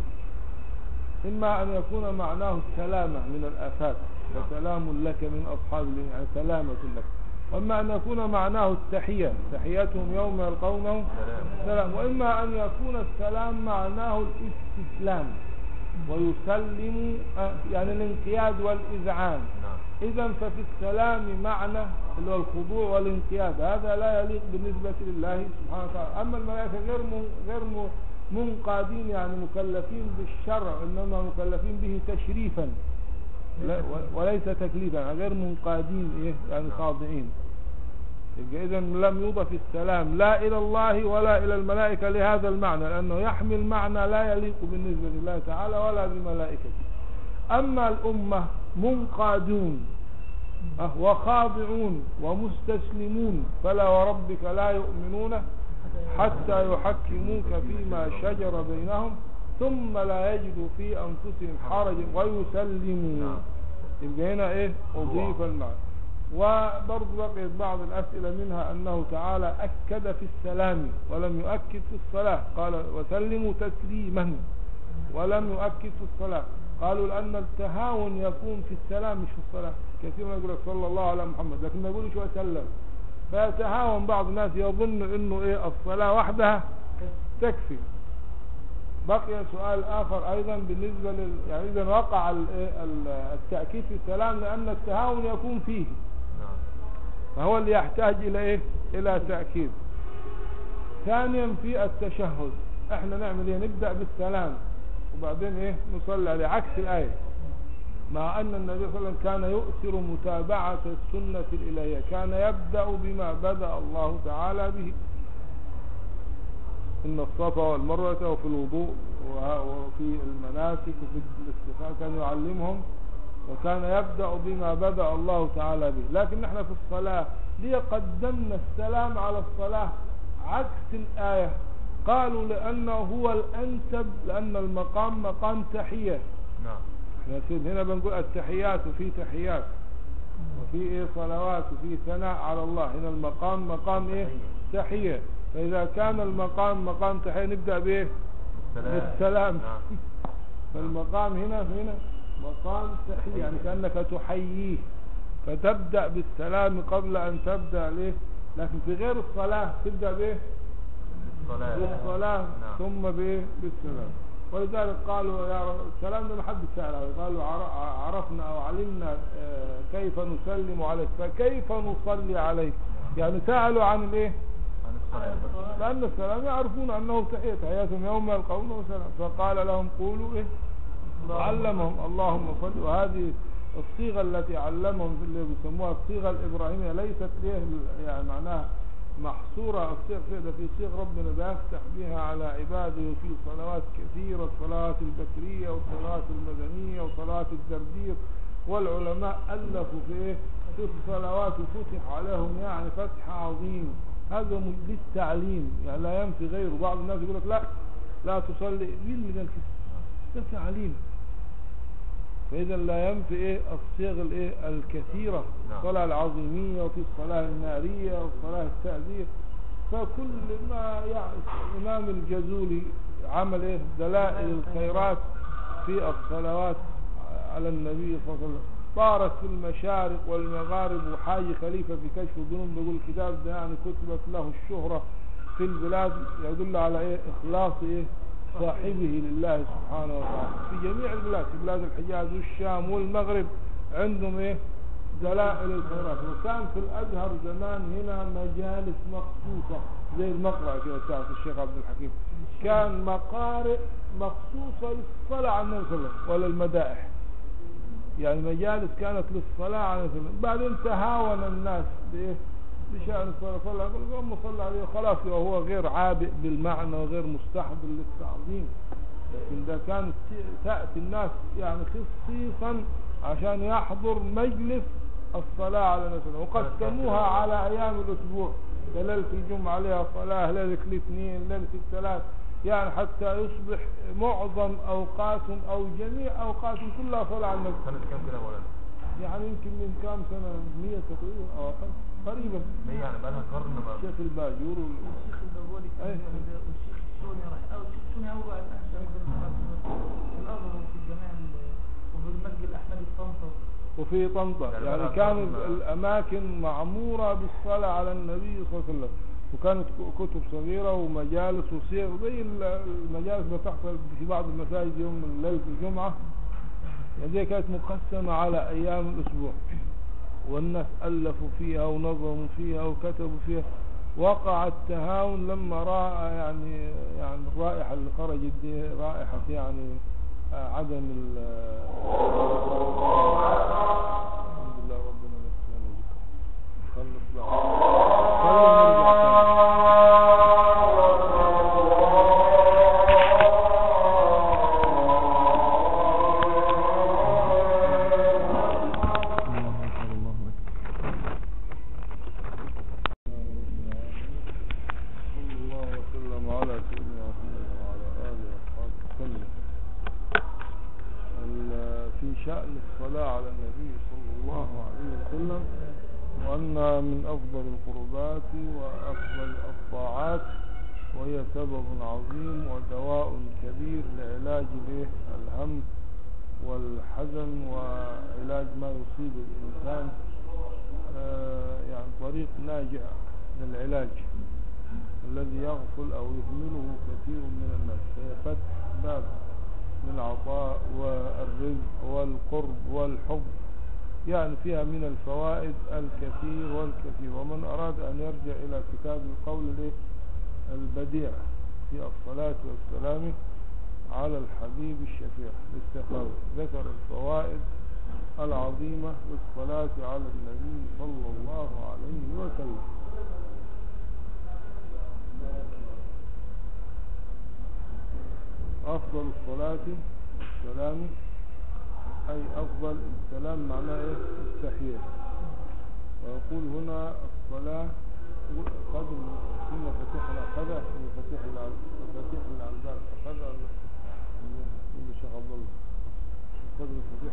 إما أن يكون معناه السلامة من الآفات، وسلام لك من أصحاب اليمين يعني سلامة لك. وإما أن يكون معناه التحية، تحياتهم يوم يلقونه سلام. وإما أن يكون السلام معناه الاستسلام ويسلم يعني الانقياد والإذعان. إذا ففي السلام معنى اللي هو الخضوع والانقياد، هذا لا يليق بالنسبة لله سبحانه وتعالى. أما الملائكة غير م- غير م- منقادين، يعني مكلفين بالشرع، إنما مكلفين به تشريفا لا و- وليس تكليفا، غير منقادين إيه يعني خاضعين. إذا لم يضف السلام لا إلى الله ولا إلى الملائكة لهذا المعنى، لأنه يحمل معنى لا يليق بالنسبة لله تعالى ولا بملائكته. أما الأمة منقادون أه وخاضعون ومستسلمون، فلا وربك لا يؤمنون حتى يحكموك فيما شجر بينهم ثم لا يجدوا في أنفسهم حرجا ويسلموا. يبقى هنا إيه أضيف المعنى. وبرضو بقيت بعض الأسئلة منها أنه تعالى أكد في السلام ولم يؤكد في الصلاة، قال وسلموا تسليما ولم يؤكد في الصلاة. قالوا لأن التهاون يكون في السلام مش في الصلاة. كثير ما يقول صلى الله على محمد لكن ما يقولش وسلم، فيتهاون بعض الناس يظن انه ايه الصلاة وحدها تكفي. بقي سؤال آخر أيضا بالنسبة لل... يعني إذا وقع ال... ال... التأكيد في السلام لأن التهاون يكون فيه، فهو اللي يحتاج إلى إيه؟ إلى تأكيد. ثانيا في التشهد احنا نعمل ايه؟ نبدأ بالسلام وبعدين ايه نصلي عليه، عكس الآية، مع أن النبي صلى الله عليه وسلم كان يؤثر متابعة السنة الإلهية، كان يبدأ بما بدأ الله تعالى به، إن الصفا والمروة وفي الوضوء وفي المناسك وفي الاستخاء كان يعلمهم، وكان يبدأ بما بدأ الله تعالى به. لكن نحن في الصلاة ليه قدمنا السلام على الصلاة عكس الآية؟ قالوا لأنه هو الأنسب، لأن المقام مقام تحية. نعم. احنا هنا بنقول التحيات وفي تحيات وفي ايه صلوات وفي ثناء على الله، هنا المقام مقام ايه تحية. فإذا كان المقام مقام تحية نبدأ بايه بالسلام. نعم. فالمقام هنا هنا مقام تحية، يعني كأنك تحييه، فتبدأ بالسلام قبل أن تبدأ ليه. لكن في غير الصلاة تبدأ بايه بالصلاة نعم. ثم بايه بالسلام. ولذلك قالوا يا رب السلام ده ما حد سأل عليه، قالوا عرفنا أو علمنا كيف نسلم عليك فكيف نصلي عليك، يعني سألوا عن الايه عن الصلاة، لأن السلام يعرفون أنه تحية تحياتهم يوم يلقونه وسلام، فقال لهم قولوا إيه علمهم اللهم صل. وهذه الصيغة التي علمهم في اللي بيسموها الصيغة الإبراهيمية ليست ليه يعني معناها محصورة، الصيغ ده في صيغ ربنا بيفتح بها على عباده في صلوات كثيرة، الصلوات البكرية والصلوات المدنية وصلوات الدردير، والعلماء ألفوا في إيه في الصلوات وفتح عليهم يعني فتح عظيم. هذا للتعليم يعني لا ينفي غيره. بعض الناس يقول لك لا لا تصلي مين ده ده تعليم، فإذا لا ينفي إيه الصيغ الإيه الكثيرة، الصلاة العظيمية وفي الصلاة النارية والصلاة التأذير. فكل ما يعني الإمام الجزولي عمل إيه دلائل الخيرات في الصلوات على النبي صلى الله عليه وسلم، طارت في المشارق والمغارب. وحاج خليفة في كشف الظنون بيقول الكتاب ده يعني كتبت له الشهرة في البلاد، يدل على إيه إخلاص إيه صاحبه لله سبحانه وتعالى في جميع البلاد، في بلاد الحجاز والشام والمغرب عندهم ايه دلائل الخيرات. وكان في الازهر زمان هنا مجالس مخصوصة زي المقرأ كده بتاعت الشيخ عبد الحكيم، كان مقارئ مخصوصة للصلاة على النبي صلى الله عليه وسلم ولا المدائح، يعني مجالس كانت للصلاة على النبي صلى الله عليه وسلم. بعدين تهاون الناس بايه بشأن الصلاة، صلى الله صلى عليه خلاص وهو غير عابئ بالمعنى وغير مستحضر للتعظيم. لكن ده كانت تأتي الناس يعني خصيصا عشان يحضر مجلس الصلاة على النبي، وقسموها على أيام الأسبوع، ليلة الجمعة عليها صلاة، ليلة الاثنين، ليلة الثلاث، يعني حتى يصبح معظم أوقاتهم أو جميع أوقاتهم كلها صلاة على النبي. سنة كام كده مولانا؟ يعني يمكن من كام سنة مية تقريبا أو أقل قريبا. مية يعني بقى لها قرن بقى. الشيخ الباجور والشيخ الباجوري والشيخ السوني راح أو الشيخ السوني أول بعد الأحسن في الأزهر وفي الجامع وفي المسجد الأحمدي في طنطا وفي طنطا، يعني, يعني كانت الأماكن معمورة بالصلاة على النبي صلى الله عليه وسلم، وكانت كتب صغيرة ومجالس وصيغ زي المجالس بتحصل في بعض المساجد يوم ليلة الجمعة، يعني دي كانت مقسمة على أيام الأسبوع. والناس ألفوا فيها ونظموا فيها وكتبوا فيها. وقع التهاون لما رأى يعني يعني الرائحة اللي خرجت دي رائحة يعني عدم ال الحمد لله ربنا نسينا ذكر خلص بقى خلينا نرجع شأن الصلاة على النبي صلى الله عليه وسلم، وأنها من أفضل القربات وأفضل الطاعات، وهي سبب عظيم ودواء كبير لعلاج الهم والحزن وعلاج ما يصيب الإنسان، آه يعني طريق ناجع للعلاج الذي يغفل أو يهمله كثير من الناس. فهي فتح باب للعطاء والرزق والقرب والحب، يعني فيها من الفوائد الكثير والكثير. ومن أراد أن يرجع إلى كتاب القول البديع في الصلاة والسلام على الحبيب الشفيع للسخاوي ذكر الفوائد العظيمة للصلاة على النبي صلى الله عليه وسلم. أفضل الصلاة والسلام أي أفضل السلام معناه إيه؟ التحية. ويقول هنا الصلاة قدر في مفاتيح العقدة مفاتيح مفاتيح الألباب أخذها ولا شيخ عبد الله قدر مفاتيح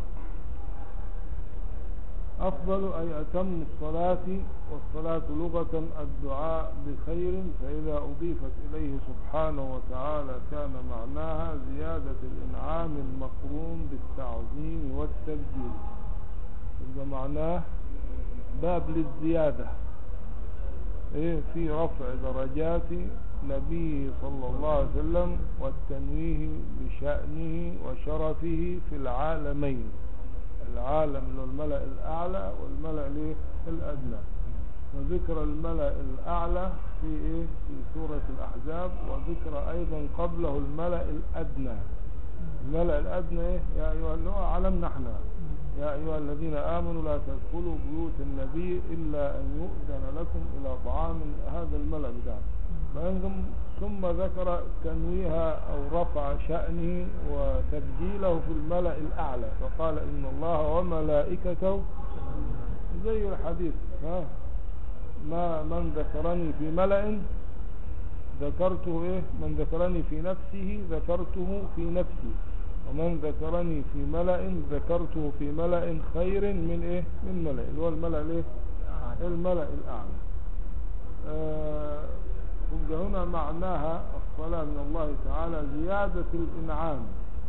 أفضل أي أتم الصلاة، والصلاة لغة الدعاء بخير، فإذا أضيفت إليه سبحانه وتعالى كان معناها زيادة الإنعام المقرون بالتعظيم والتبجيل. إذا معناه باب للزيادة إيه في رفع درجات نبيه صلى الله عليه وسلم والتنويه بشأنه وشرفه في العالمين، العالم له الملأ الأعلى والملأ الأدنى. وذكر الملأ الأعلى في إيه في سورة الأحزاب، وذكر أيضا قبله الملأ الأدنى. الملأ الأدنى إيه؟ يا أيها اللي هو عالمنا احنا، يا أيها الذين آمنوا لا تدخلوا بيوت النبي إلا أن يؤذن لكم إلى طعام. هذا الملأ بتاعه. ثم ذكر تنويه أو رفع شأنه وتبجيله في الملأ الأعلى، فقال إن الله وملائكته زي الحديث ها ما من ذكرني في ملأ ذكرته إيه من ذكرني في نفسه ذكرته في نفسي، ومن ذكرني في ملأ ذكرته في ملأ خير من إيه من ملأ، اللي هو الملأ الإيه الملأ الأعلى. آه هنا معناها الصلاة من الله تعالى زيادة الإنعام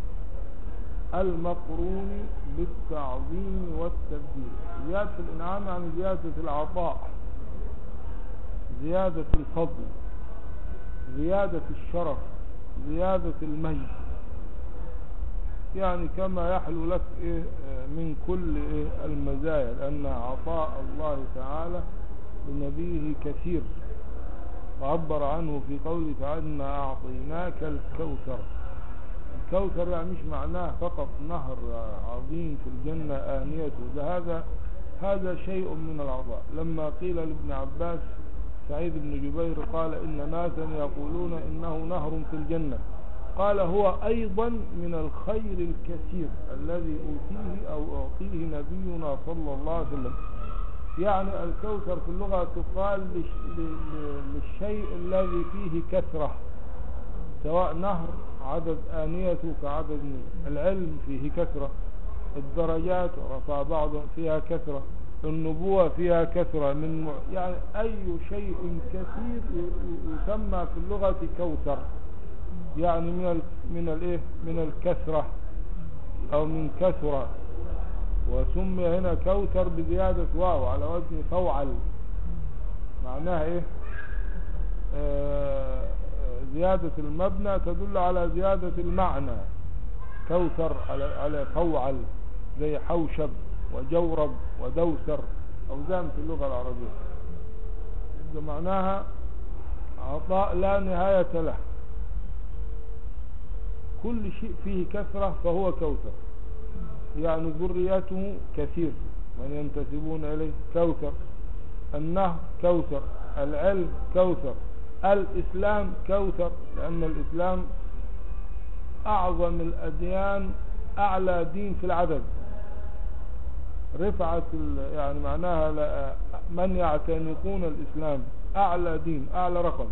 المقرون بالتعظيم والتبديل. زيادة الإنعام يعني زيادة العطاء، زيادة الفضل، زيادة الشرف، زيادة المجد، يعني كما يحلو لك إيه من كل إيه المزايا، لأن عطاء الله تعالى لنبيه كثير، وعبر عنه في قوله تعالى إنا أعطيناك الكوثر. الكوثر يعني مش معناه فقط نهر عظيم في الجنة آنيته، ده هذا هذا شيء من العطاء. لما قيل لابن عباس سعيد بن جبير قال إن ناسا يقولون إنه نهر في الجنة، قال هو أيضا من الخير الكثير الذي أوتيه أو أعطيه نبينا صلى الله عليه وسلم. يعني الكوثر في اللغة تقال للشيء الذي فيه كثرة، سواء نهر عدد آنيته كعدد العلم فيه كثرة، الدرجات رفع بعض فيها كثرة، النبوة فيها كثرة، من يعني أي شيء كثير يسمى في اللغة كوثر، يعني من من الايه من الكثرة أو من كثرة. وسمي هنا كوثر بزيادة واو على وزن فوعل، معناها ايه آه زيادة المبنى تدل على زيادة المعنى. كوثر على على فوعل زي حوشب وجورب ودوسر، أوزان في اللغة العربية. إذا معناها عطاء لا نهاية له، كل شيء فيه كثرة فهو كوثر، يعني ذريته كثير من ينتسبون إليه كوثر، النهر كوثر، العلم كوثر، الإسلام كوثر، لأن الإسلام أعظم الأديان، أعلى دين في العدد، رفعت يعني معناها من يعتنقون الإسلام أعلى دين، أعلى رقم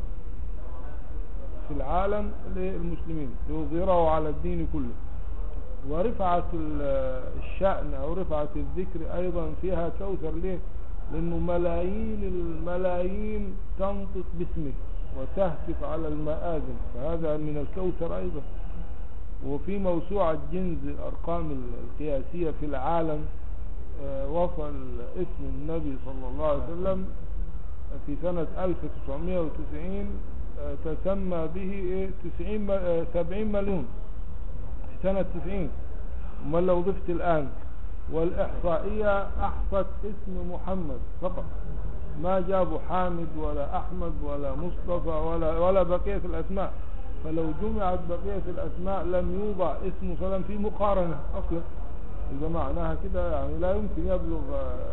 في العالم للمسلمين يظهره على الدين كله. ورفعت الشأن أو رفعت الذكر أيضا فيها كوثر. ليه؟ لأنه ملايين الملايين تنطق باسمه وتهتف على المآذن، فهذا من الكوثر أيضا. وفي موسوعة جنز الأرقام القياسية في العالم وصل اسم النبي صلى الله عليه وسلم في سنة ألف وتسعمائة وتسعين تسمى به سبعين مليون في سنة تسعين. وما لو ضفت الآن، والإحصائية أحصت اسم محمد فقط، ما جابوا حامد ولا أحمد ولا مصطفى ولا, ولا بقية الأسماء. فلو جمعت بقية الأسماء لم يوضع اسم صلى الله عليه وسلم في مقارنة أصلا. إذا معناها كده يعني لا يمكن يبلغ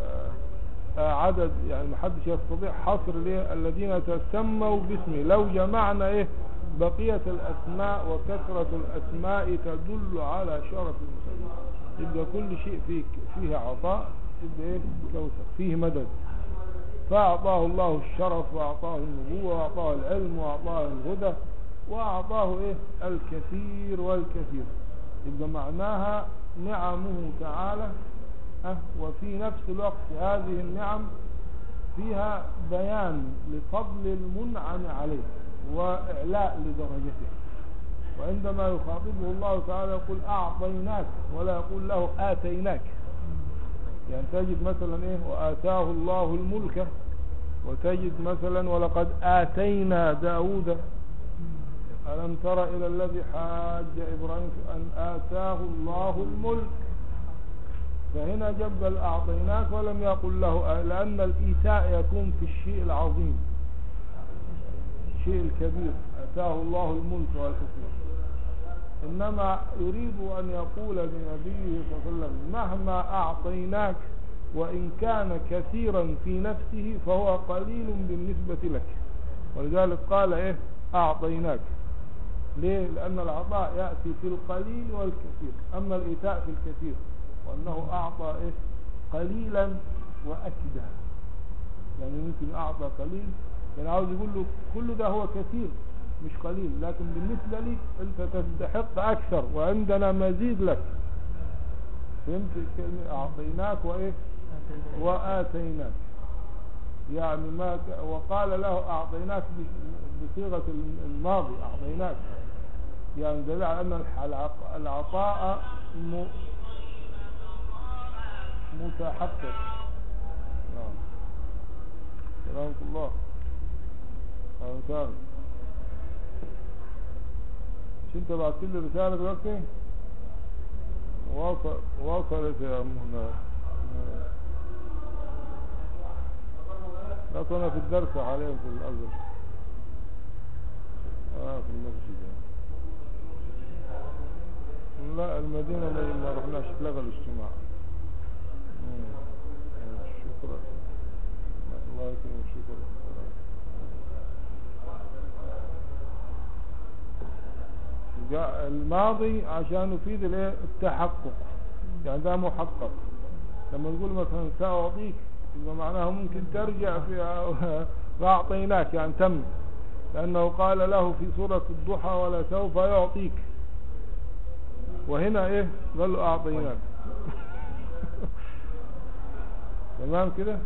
عدد، يعني محدش يستطيع حصر ليه الذين تسموا باسمه. لو جمعنا إيه بقية الأسماء وكثرة الأسماء تدل على شرف المسلمين. يبقى كل شيء فيه, فيه عطاء، يبقى إيه كوثر، فيه مدد. فأعطاه الله الشرف وأعطاه النبوة وأعطاه العلم وأعطاه الهدى وأعطاه إيه الكثير والكثير. يبقى معناها نعمه تعالى أه وفي نفس الوقت هذه النعم فيها بيان لفضل المنعم عليه وإعلاء لدرجته. وعندما يخاطبه الله تعالى يقول أعطيناك ولا يقول له آتيناك. يعني تجد مثلا إيه وآتاه الله الملك، وتجد مثلا ولقد آتينا داود. ألم تر إلى الذي حاج إبراهيم أن آتاه الله الملك. فهنا جب أعطيناك ولم يقل له، لأن الإيتاء يكون في الشيء العظيم، الشيء الكبير، آتاه الله الملك والحكمة. إنما يريد أن يقول لنبيه صلى الله عليه وسلم مهما أعطيناك وإن كان كثيرا في نفسه فهو قليل بالنسبة لك. ولذلك قال إيه أعطيناك. ليه؟ لأن العطاء يأتي في القليل والكثير، أما الإيتاء في الكثير، وأنه أعطى إيه قليلا وأكدا. يعني ممكن أعطى قليل، يعني عاوز يقول له كل ده هو كثير مش قليل، لكن بالنسبة لي أنت تستحق أكثر وعندنا مزيد لك. فهمت الكلمة؟ أعطيناك وإيه وآتيناك. يعني ما وقال له أعطيناك بصيغة الماضي أعطيناك، يعني دليل على أن العطاء متحقق. نعم. سلامة الله. أهلا وسهلا. مش أنت بعت لي رسالة دلوقتي؟ وصل وصلت يا أمنا. لا كنا في الدرس حاليا في الأزهر. آه في المسجد. لا المدينة ما رحناش، لغى الاجتماع. شكرا. الله يكرمك. شكرا. جاء الماضي عشان يفيد التحقق، يعني ده محقق. لما نقول مثلا سأعطيك يبقى معناها ممكن ترجع في وأعطيناك يعني تم، لأنه قال له في سورة الضحى ولا سوف يعطيك، وهنا ايه قال له أعطيناك. تمام كده.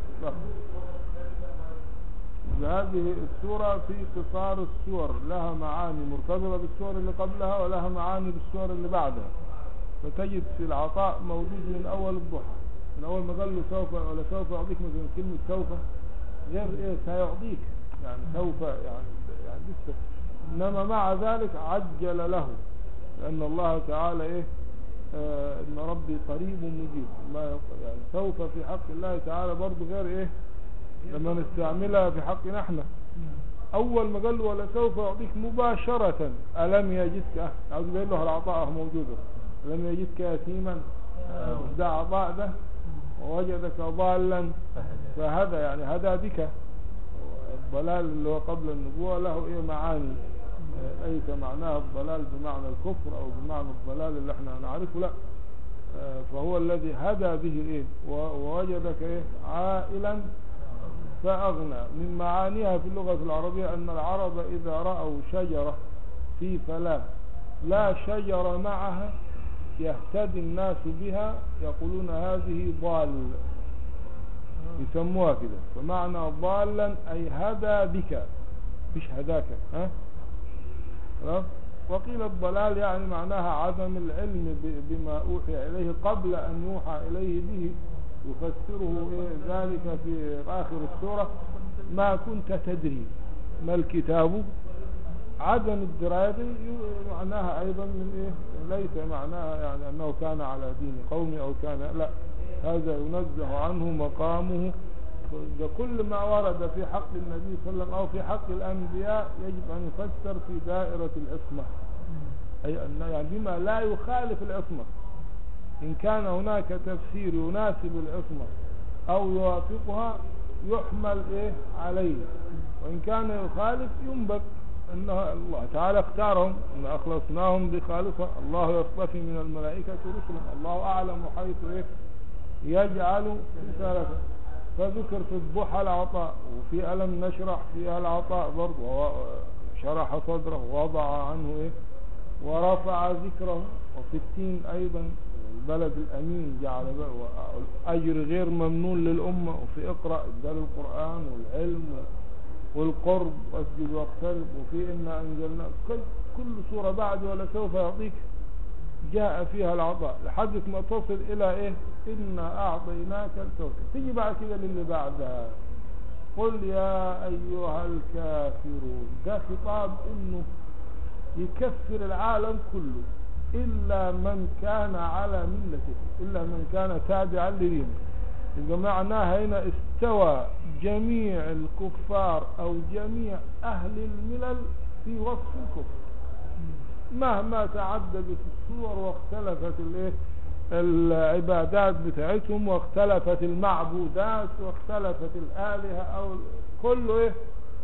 هذه السورة في قصار السور لها معاني مرتبطة بالسور اللي قبلها ولها معاني بالسور اللي بعدها. فتجد في العطاء موجود من أول الضحى، من أول ما قال له سوف ولا سوف يعطيك، مثلا كلمة سوف غير إيه سيعطيك، يعني سوف يعني يعني لسه. إنما مع ذلك عجل له، لأن الله تعالى إيه آه ان ربي قريب مجيب، ما يعني سوف في حق الله تعالى برضه غير ايه لما نستعملها في حقنا احنا. اول ما قال له ولا سوف يعطيك مباشرة، الم يجدك، عاوز يقول له العطاء موجوده، الم يجدك يتيما، ده عطاء ده، ووجدك ضالا فهذا يعني هدى بك. الضلال اللي هو قبل النبوة له ايه معاني، ليس معناه الضلال بمعنى الكفر او بمعنى الضلال اللي احنا نعرفه، لا، فهو الذي هدى به ايه ووجدك ايه عائلا فأغنى. من معانيها في اللغة العربية أن العرب إذا رأوا شجرة في فلاة لا شجر معها يهتدي الناس بها يقولون هذه ضال، يسموها كده. فمعنى ضالا أي هدى بك مش هداك، ها؟ وقيل الضلال يعني معناها عدم العلم بما أوحي إليه قبل أن يوحى إليه به، يفسره إيه ذلك في آخر السورة ما كنت تدري ما الكتاب. عدم الدراية معناها أيضا من إيه ليس معناها يعني أنه كان على دين قومي أو كان، لا، هذا ينزه عنه مقامه. كل ما ورد في حق النبي صلى الله عليه وسلم أو في حق الأنبياء يجب أن يفسر في دائرة العصمة، أي أن يعني بما لا يخالف العصمة. إن كان هناك تفسير يناسب العصمة أو يوافقها يحمل إيه عليه، وإن كان يخالف ينبت أن الله تعالى اختارهم أن أخلصناهم بخالصة. الله يصطفي من الملائكة رسلا، الله أعلم حيث إيه يجعل رسالته. فذكر في الضحى العطاء، وفي ألم نشرح فيها العطاء برضه، شرح صدره ووضع عنه إيه ورفع ذكره. وفي التين أيضا البلد الأمين جعل أجر غير ممنون للأمة. وفي اقرأ ادال القرآن والعلم والقرب واسجد واقترب. وفي إنا أنزلنا كل, كل سورة بعد ولا سوف يعطيك جاء فيها العطاء لحد ما تصل إلى إيه إنا أعطيناك الكوثر. تيجي بعد كده للي بعدها قل يا أيها الكافرون. ده خطاب إنه يكفر العالم كله إلا من كان على ملته، إلا من كان تابعا لدينه. يبقى معناها هنا استوى جميع الكفار أو جميع أهل الملل في وصف الكفر مهما تعددت الصور واختلفت الايه العبادات بتاعتهم واختلفت المعبودات واختلفت الآلهة أو كله إيه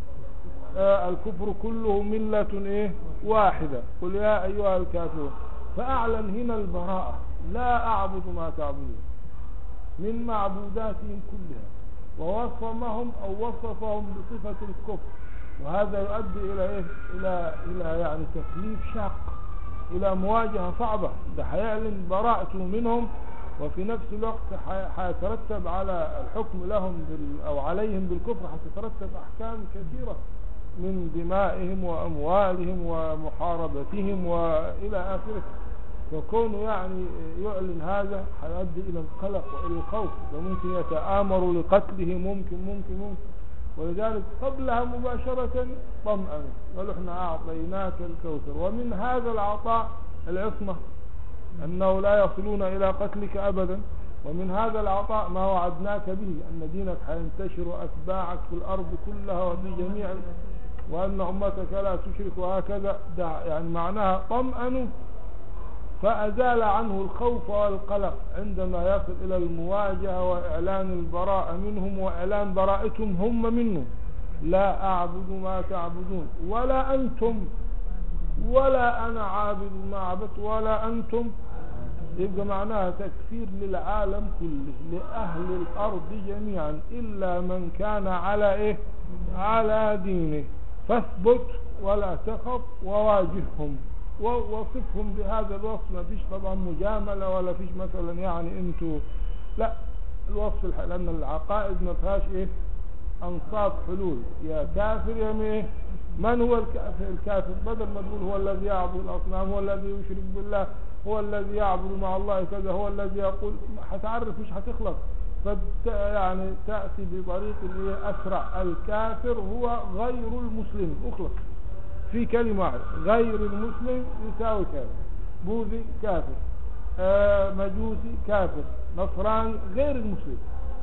آه الكفر كله ملة إيه واحدة. قل يا أيها الكافرون. فأعلن هنا البراءة، لا أعبد ما تعبدون من معبوداتهم كلها، ووصمهم أو وصفهم بصفة الكفر. وهذا يؤدي إلى إيه إلى إلى يعني تكليف شاق، إلى مواجهة صعبة. ده حيعلن براءته منهم، وفي نفس الوقت حيترتب على الحكم لهم بال أو عليهم بالكفر حتترتب أحكام كثيرة من دمائهم وأموالهم ومحاربتهم وإلى آخره. فكونه يعني يعلن هذا حيؤدي إلى القلق وإلى الخوف، وممكن يتآمروا لقتله، ممكن ممكن ممكن ولذلك قبلها مباشرة طمأنوا قالوا احنا أعطيناك الكوثر. ومن هذا العطاء العصمة أنه لا يصلون إلى قتلك أبدا. ومن هذا العطاء ما وعدناك به أن دينك حينتشر وأتباعك في الأرض كلها وفي جميع، وأن أمتك لا تشرك وهكذا. يعني معناها طمأنوا فأزال عنه الخوف والقلق عندما يصل إلى المواجهة وإعلان البراءة منهم وإعلان براءتهم هم منه. لا أعبد ما تعبدون ولا أنتم ولا أنا عابد ما عبدت ولا أنتم. يبقى معناها تكفير للعالم كله، لأهل الأرض جميعا، إلا من كان على إيه على دينه. فاثبت ولا تخف وواجههم ووصفهم بهذا الوصف. ما فيش طبعا مجاملة ولا فيش مثلا يعني انتوا، لا، الوصف الح... لأن العقائد ما فيهاش ايه انصاف حلول، يا كافر يا ايه. من هو الكافر؟ الكافر بدل ما تقول هو الذي يعبد الأصنام، هو الذي يشرك بالله، هو الذي يعبد مع الله كذا، هو الذي يقول، هتعرف مش هتخلص. فت... يعني تأتي بطريق أسرع. الكافر هو غير المسلم، اخلص في كلمة واحدة، غير المسلم يساوي كافر. بوذي كافر، آه مجوسي كافر، نصراني غير المسلم،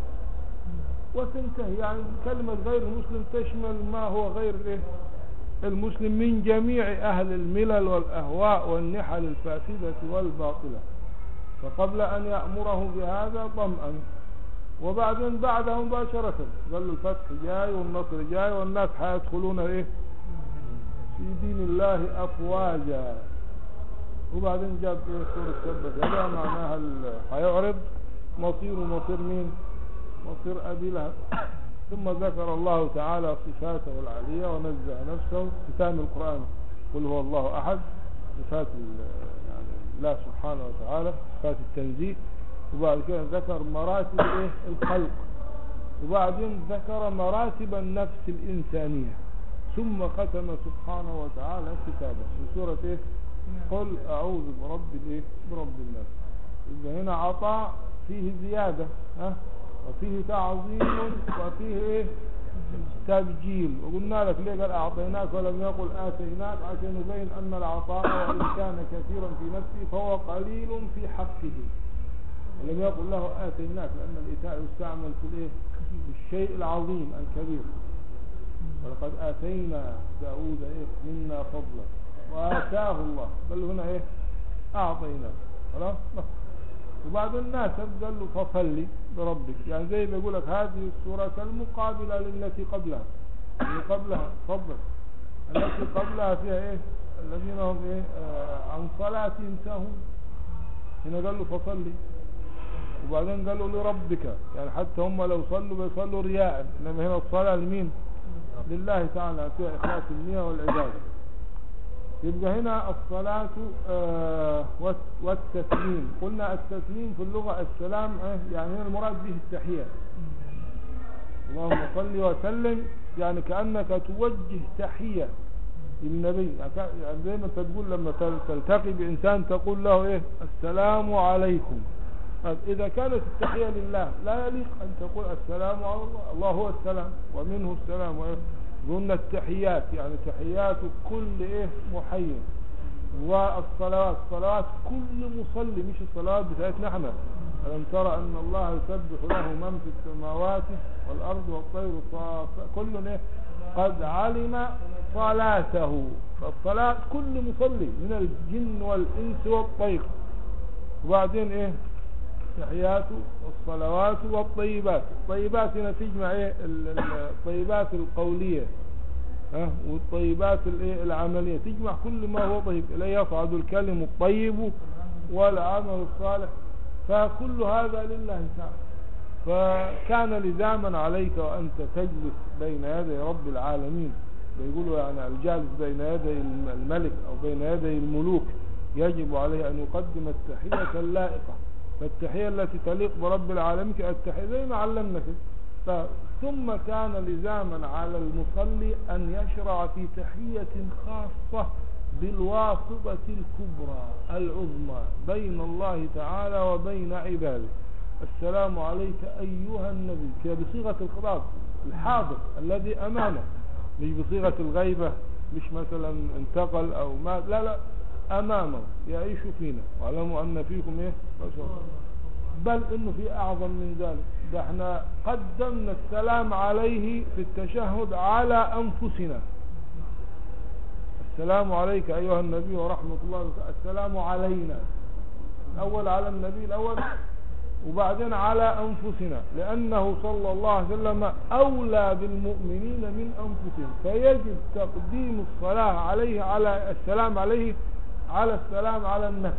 وتنتهي. يعني كلمة غير المسلم تشمل ما هو غير إيه؟ المسلم من جميع أهل الملل والأهواء والنحل الفاسدة والباطلة. فقبل أن يأمره بهذا طمأن، وبعدين بعدها مباشرة قال له الفتح جاي والنصر جاي والناس حيدخلون إيه؟ في دين الله أفواجا. وبعدين جاب إيه؟ سورة تبت يدا، معناها حيعرض مصير مصير مين؟ مصير أبي لهب. ثم ذكر الله تعالى صفاته العالية ونزه نفسه، ختام القرآن قل هو الله أحد، صفات يعني الله سبحانه وتعالى، صفات التنزيه. وبعد كده ذكر مراتب إيه؟ الخلق، وبعدين ذكر مراتب النفس الإنسانية، ثم ختم سبحانه وتعالى كتابه في سورة إيه؟ قل أعوذ برب الإيه؟ برب الناس. إذا هنا عطاء فيه زيادة، ها؟ وفيه تعظيم وفيه إيه؟ تبجيل. وقلنا لك ليه قال أعطيناك ولم يقل آتيناك، عشان يبين أن العطاء وإن كان كثيرا في نفسه فهو قليل في حقه. ولم يقل له آتيناك، لأن الإيتاء يستعمل في الإيه؟ الشيء العظيم الكبير. ولقد آتينا داود إيه؟ منا فضلا وآتاه الله، قال له هنا إيه؟ أعطيناك. خلاص. وبعد الناس قال له فصلي بربك، يعني زي بيقول لك هذه السورة المقابلة للتي قبلها. اللي قبلها تفضل، التي قبلها فيها إيه؟ الذين هم إيه؟ آه عن صلاتهم ساهون. هنا قال له فصلي، وبعدين قال له لربك، يعني حتى هم لو صلوا بيصلوا رياء، إنما هنا الصلاة لمين؟ لله تعالى، فيها إخلاص النية والعبادة. يبقى هنا الصلاة آه والتسليم. قلنا التسليم في اللغة السلام، آه يعني هنا المراد به التحية. اللهم صل وسلم، يعني كأنك توجه تحية للنبي. يعني زي ما تقول لما تلتقي بإنسان تقول له إيه؟ السلام عليكم. إذا كانت التحية لله لا يليق أن تقول السلام على الله، الله هو السلام ومنه السلام. قلنا التحيات يعني تحيات كل إيه؟ محي. والصلوات صلوات كل مصلي، مش الصلوات بتاعتنا احنا. ألم ترى أن الله يسبح له من في السماوات والأرض والطير صافات، كل إيه؟ قد علم صلاته. فالصلاة كل مصلي من الجن والإنس والطير. وبعدين إيه؟ تحيات والصلوات والطيبات. الطيبات هنا تجمع إيه؟ الطيبات القولية، ها؟ والطيبات الإيه؟ العملية، تجمع كل ما هو طيب، إليه يصعد الكلم الطيب والعمل الصالح. فكل هذا لله تعالى. فكان لزاما عليك وأنت تجلس بين يدي رب العالمين. بيقولوا يعني الجالس بين يدي الملك أو بين يدي الملوك يجب عليه أن يقدم التحية اللائقة. فالتحية التي تليق برب العالمين التحية زي ما علمنا كده. ثم كان لزاما على المصلي أن يشرع في تحية خاصة بالواسطة الكبرى العظمى بين الله تعالى وبين عباده. السلام عليك أيها النبي، كده بصيغة الخطاب الحاضر الذي أمامه، مش بصيغة الغيبة، مش مثلا انتقل أو ما، لا لا، أمامه يعيش فينا. واعلموا أن فيكم إيه؟ رسول. بل إنه في أعظم من ذلك، ده احنا قدمنا السلام عليه في التشهد على أنفسنا. السلام عليك أيها النبي ورحمة الله وبركاته. السلام علينا الأول على النبي الأول، وبعدين على أنفسنا، لأنه صلى الله عليه وسلم أولى بالمؤمنين من أنفسهم. فيجب تقديم الصلاة عليه على السلام عليه على السلام على النفس.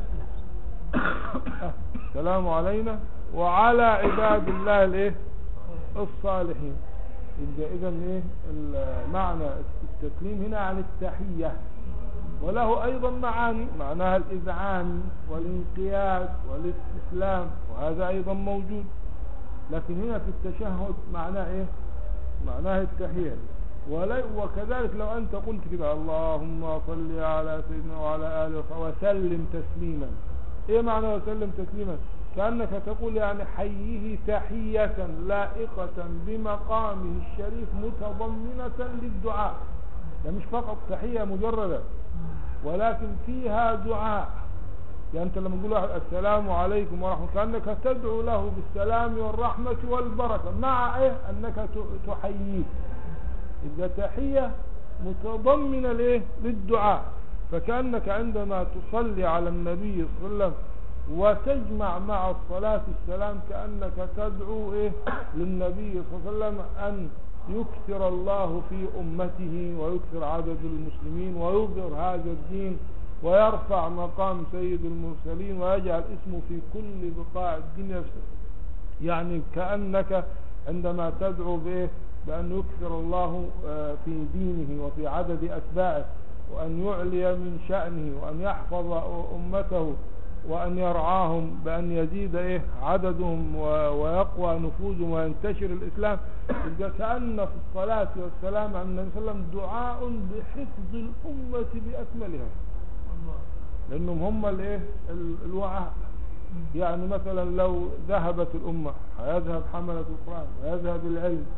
السلام علينا وعلى عباد الله الايه؟ الصالحين. يبقى إذن إيه المعنى التسليم هنا عن التحية، وله أيضا معاني، معناها الإذعان والانقياد والاستسلام، وهذا أيضا موجود. لكن هنا في التشهد معناه إيه؟ معناه التحية. وكذلك لو أنت قلت كده اللهم صل على سيدنا وعلى آله وسلم تسليما، إيه معنى وسلم تسليما؟ كأنك تقول يعني حيه تحية لائقة بمقامه الشريف متضمنة للدعاء. ده مش فقط تحية مجردة، ولكن فيها دعاء. يعني انت لما تقول واحد السلام عليكم ورحمة الله كأنك تدعو له بالسلام والرحمة والبركة مع ايه انك ت- تحييه. يبقى تحية متضمنة لايه للدعاء. فكأنك عندما تصلي على النبي صلى الله عليه وسلم وتجمع مع الصلاة السلام كأنك تدعو ايه للنبي صلى الله عليه وسلم ان يكثر الله في امته ويكثر عدد المسلمين ويظهر هذا الدين ويرفع مقام سيد المرسلين ويجعل اسمه في كل بقاع الدنيا. يعني كأنك عندما تدعو به بأن يكثر الله في دينه وفي عدد أتباعه وأن يعلي من شأنه وأن يحفظ أمته وأن يرعاهم بأن يزيد إيه عددهم ويقوى نفوذهم وينتشر الإسلام. يبقى كأن في الصلاة والسلام على النبي صلى الله عليه وسلم دعاء بحفظ الأمة بأكملها، لأنهم هم الإيه الوعاء. يعني مثلا لو ذهبت الأمة هيذهب حملة القرآن ويذهب العلم.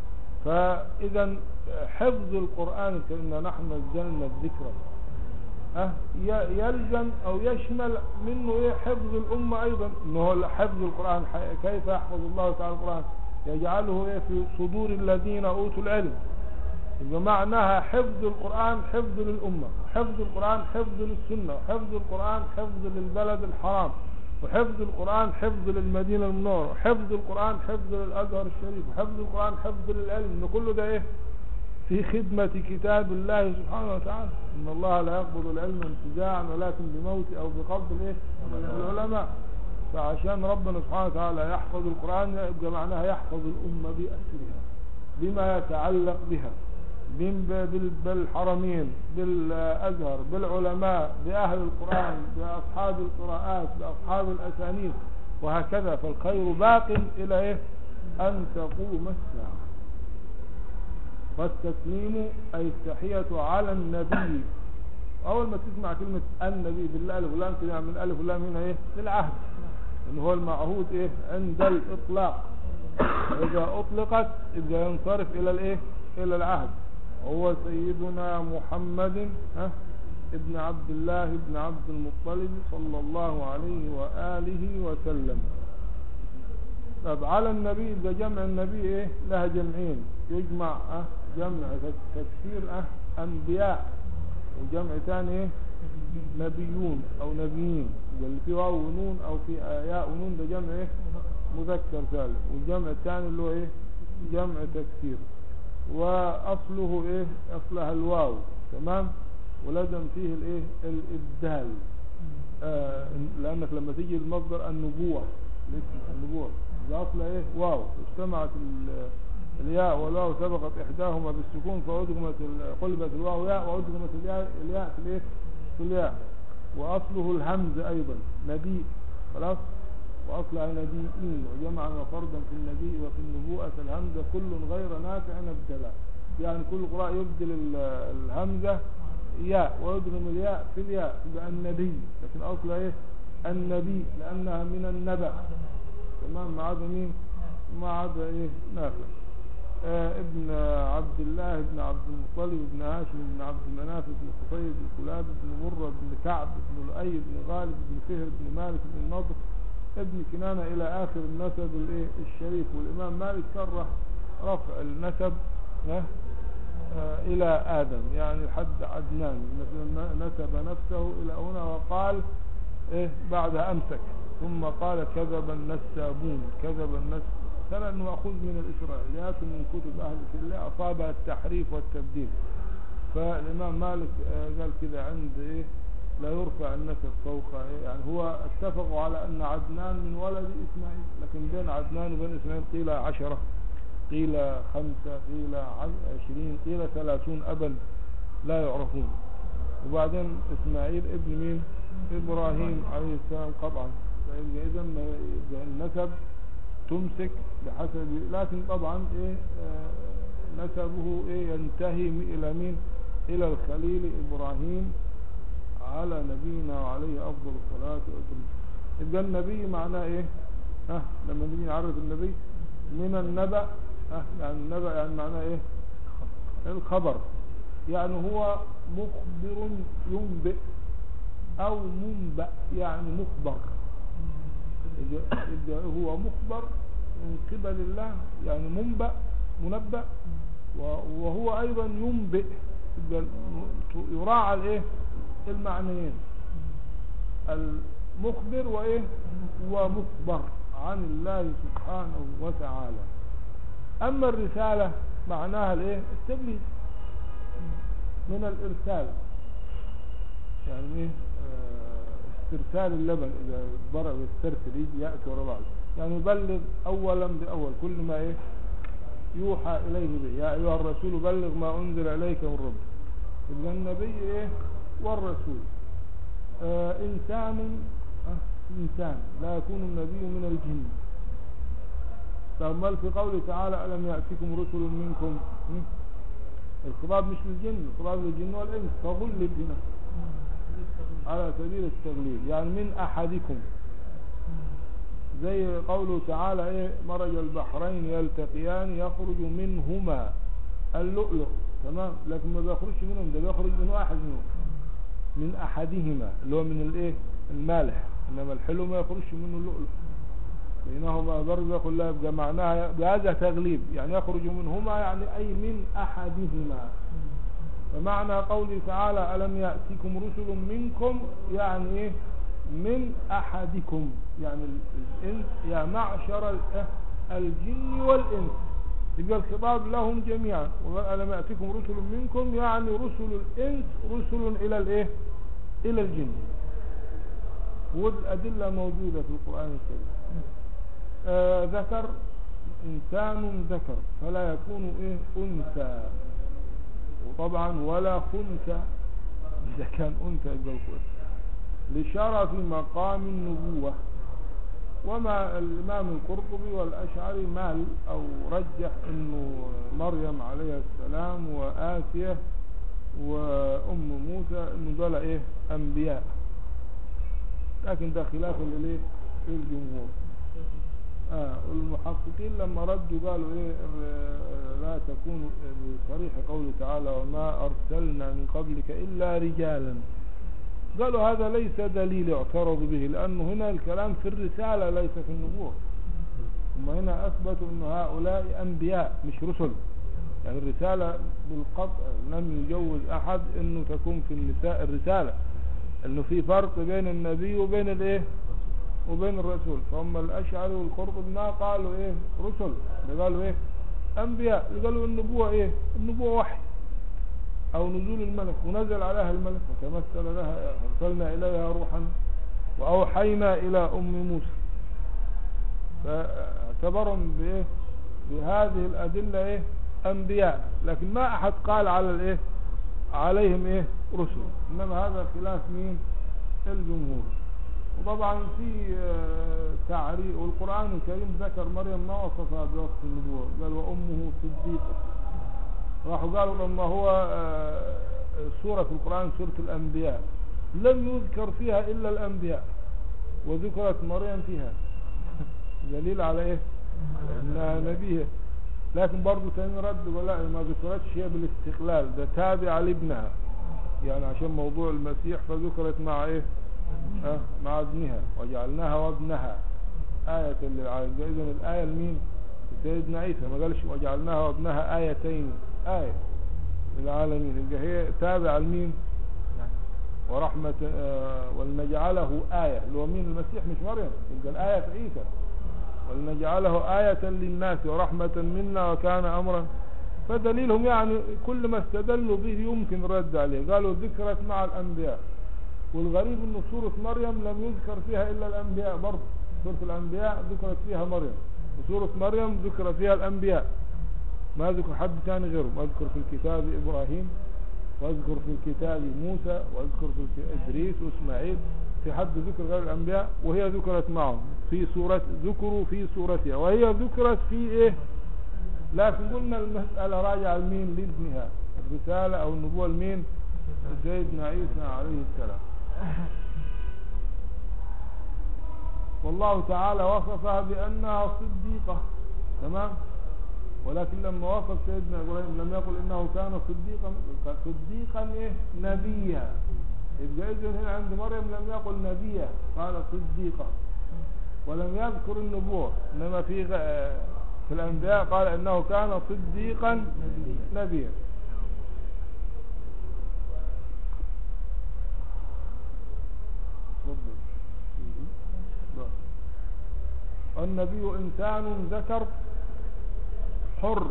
فإذا حفظ القرآن كأننا نحن نزلنا الذكر أه يلزم أو يشمل منه إيه حفظ الأمة أيضا. إنه حفظ القرآن كيف يحفظ الله تعالى القرآن؟ يجعله إيه في صدور الذين أوتوا العلم. يبقى معناها حفظ القرآن حفظ للأمة، حفظ القرآن حفظ للسنة، حفظ القرآن حفظ للبلد الحرام، وحفظ القرآن حفظ للمدينة المنورة، وحفظ القرآن حفظ للأزهر الشريف، وحفظ القرآن حفظ للعلم. إن كله ده إيه في خدمة كتاب الله سبحانه وتعالى. إن الله لا يقبض العلم انتزاعا ولكن بموت أو بقبض الإيه العلماء. فعشان ربنا سبحانه وتعالى يحفظ القرآن يبقى معناها يحفظ الأمة بأسرها بما يتعلق بها بالحرمين بالأزهر بالعلماء بأهل القرآن بأصحاب القراءات بأصحاب الأسانيد وهكذا. فالخير باق إلى إيه أن تقوم الساعة. فالتسليم أي التحية على النبي. أول ما تسمع كلمة النبي بالألف واللام كده من الألف واللام هنا إيه للعهد، إن هو المعهود إيه عند الإطلاق. إذا أطلقت إذا ينصرف إلى الإيه إلى العهد. هو سيدنا محمد ها ابن عبد الله ابن عبد المطلب صلى الله عليه وآله وسلم. طب على النبي ده جمع النبي ايه لها جمعين، يجمع اه جمع تكسير اه انبياء، وجمع ثاني ايه نبيون او نبيين، اللي فيه واو ونون او في ياء ونون ده جمع ايه مذكر ثالث. والجمع الثاني اللي هو ايه جمع تكسير، واصله ايه اصلها الواو تمام، ولازم فيه الايه الابدال. آه لانك لما تيجي المصدر النبوة النبوة ده اصلها ايه واو، اجتمعت الياء والواو سبقت احداهما بالسكون فادغمت قلبت الواو ياء وادغمت الياء الياء في الايه في الياء. واصله الهمز ايضا نبي خلاص، واصلها نبيين وجمعا وفردا في النبي وفي النبوءة الهمزة كل غير نافع ابتلى. يعني كل قراء يبدل الهمزة ياء ويدغم الياء في الياء يبقى النبي، لكن اصلها ايه النبي لانها من النبأ تمام، ما عدا مين ما عدا ايه نافع. آه ابن عبد الله ابن عبد المطلب ابن هاشم ابن عبد مناف ابن قصي ابن كلاب ابن مرة ابن كعب ابن لؤي ابن غالب ابن فهر ابن مالك ابن النضر ابن كنانة الى اخر النسب الايه الشريف. والامام مالك كره رفع النسب آه الى ادم يعني حد عدنان، نسب نفسه الى هنا وقال ايه بعدها امسك ثم قال كذب النسابون كذب النس كان انه ماخوذ من الاسرائيليات من كتب اهل الكليه اصابها التحريف والتبديل. فالامام مالك قال كده عند ايه لا يرفع النسب فوق إيه يعني هو اتفقوا على ان عدنان من ولد اسماعيل، لكن بين عدنان وبين اسماعيل قيل عشرة قيل خمسة قيل عشرين قيل ثلاثون ابا لا يعرفون. وبعدين اسماعيل ابن مين ابراهيم عليه السلام قطعا. فإذا النسب تمسك بحسب، لكن طبعا ايه آه نسبه ايه ينتهي الى مين الى الخليل ابراهيم على نبينا وعليه افضل الصلاة والسلام. يبقى النبي معناه ايه ها آه لما نيجي نعرف النبي من النبأ اه يعني النبأ يعني معناه ايه الخبر، يعني هو مخبر ينبئ أو منبأ يعني مخبر. إذا إذا هو مخبر من قبل الله يعني منبأ منبأ، وهو أيضا ينبئ، يراعى الإيه المعنيين، المخبر وإيه ومخبر عن الله سبحانه وتعالى. أما الرسالة معناها الإيه التبليغ من الإرسال، يعني إيه استرسال اللبن، إذا ضرب السرسل يجي يأتي ورا بعض، يعني يبلغ أولا بأول كل ما إيه يوحى إليه به. يا أيها الرسول بلغ ما أنزل إليك من ربك. يبقى النبي إيه والرسول آه إنسان آه إنسان، لا يكون النبي من الجن. فأمال في قوله تعالى ألم يأتكم رسل منكم، الخطاب مش للجن، الخطاب للجن والإنس، فغلب هنا على سبيل التغليب، يعني من أحدكم، زي قوله تعالى إيه مرج البحرين يلتقيان يخرج منهما اللؤلؤ، تمام، لكن ما بيخرجش منهم، ده بيخرج من واحد منهم، من أحدهما اللي هو من الإيه المالح، إنما الحلو ما يخرجش منه اللؤلؤ، بينهما برزخ كلها، يبقى معناها بهذا تغليب، يعني يخرج منهما يعني أي من أحدهما. فمعنى قوله تعالى ألم يأتكم رسل منكم يعني إيه من أحدكم، يعني الإنس يا معشر الجن والإنس، يبقى الخطاب لهم جميعا. ألم يأتكم رسل منكم يعني رسل الإنس رسل إلى الإيه إلى الجن، والأدلة موجودة في القرآن الكريم. آه ذكر إنسان ذكر فلا يكون إيه أنثى، وطبعا ولا خنثى إذا كان أنثى يبقى الخنثى، لشرف مقام النبوة. وما الإمام القرطبي والأشعري مال أو رجح إنه مريم عليه السلام وآسية وأم موسى إنه دول إيه أنبياء، لكن ده خلاف الإيه الجمهور. آه والمحققين لما ردوا قالوا إيه لا تكون بصريح قوله تعالى وما أرسلنا من قبلك إلا رجالا، قالوا هذا ليس دليل يعترض به، لأنه هنا الكلام في الرسالة ليس في النبوة. ثم هنا أثبتوا أن هؤلاء أنبياء مش رسل، يعني الرسالة بالقطع لم يجوز أحد أنه تكون في النساء الرسالة، أنه في فرق بين النبي وبين الإيه وبين الرسول. فهم الأشعري والقرطبي ما قالوا إيه رسل، قالوا إيه أنبياء، قالوا النبوة إيه النبوة وحي أو نزول الملك، ونزل عليها الملك وتمثل لها، أرسلنا إليها روحا وأوحينا إلى أم موسى. فاعتبرهم بإيه بهذه الأدلة إيه أنبياء، لكن ما أحد قال على الإيه عليهم إيه رسل، إنما هذا خلاف مين الجمهور. وطبعا في تعريف، والقرآن الكريم ذكر مريم ما وصفها بوصف النبوة، قال وأمه صديقة. راحوا قالوا لما هو سورة في القرآن سورة الأنبياء لم يذكر فيها إلا الأنبياء وذكرت مريم فيها، دليل على إيه إنها نبيه. لكن برضو تاني رد ولا ما ذكرتش هي بالاستقلال، ده تابع لابنها، يعني عشان موضوع المسيح فذكرت مع إيه أه مع ابنها وجعلناها وابنها آية للعالم. إذن الآية لمين سيدنا عيسى، ما قالش وجعلناها وابنها آيتين، آية للعالمين، يبقى هي تابع لمين ورحمة آه ولنجعله آية اللي هو مين المسيح مش مريم، يبقى الآية في عيسى، ولنجعله آية للناس ورحمة منا وكان أمرا. فدليلهم يعني كل ما استدلوا به يمكن الرد عليه، قالوا ذكرت مع الأنبياء. والغريب أن سورة مريم لم يذكر فيها إلا الأنبياء، برضه سورة الأنبياء ذكرت فيها مريم، وسورة مريم ذكر فيها الأنبياء، ما ذكر حد ثاني غيره. أذكر في الكتاب إبراهيم، وأذكر في الكتاب موسى، وأذكر في إدريس وإسماعيل، في حد ذكر غير الأنبياء، وهي ذكرت معهم في سورة، ذكروا في سورتها وهي ذكرت في إيه. لكن قلنا المسألة راجعة لمين لابنها، الرسالة أو النبوة لمين سيدنا عيسى عليه السلام. والله تعالى وصفها بأنها صديقة، تمام، ولكن لما وصف سيدنا إبراهيم لم يقل إنه كان صديقا، صديقا إيه نبيا، يبقى إذن هنا عند مريم لم يقل نبية، قال صديقة، ولم يذكر النبوة. إنما في غ- في الأنبياء قال إنه كان صديقا نبيا. النبي إنسان ذكر حر،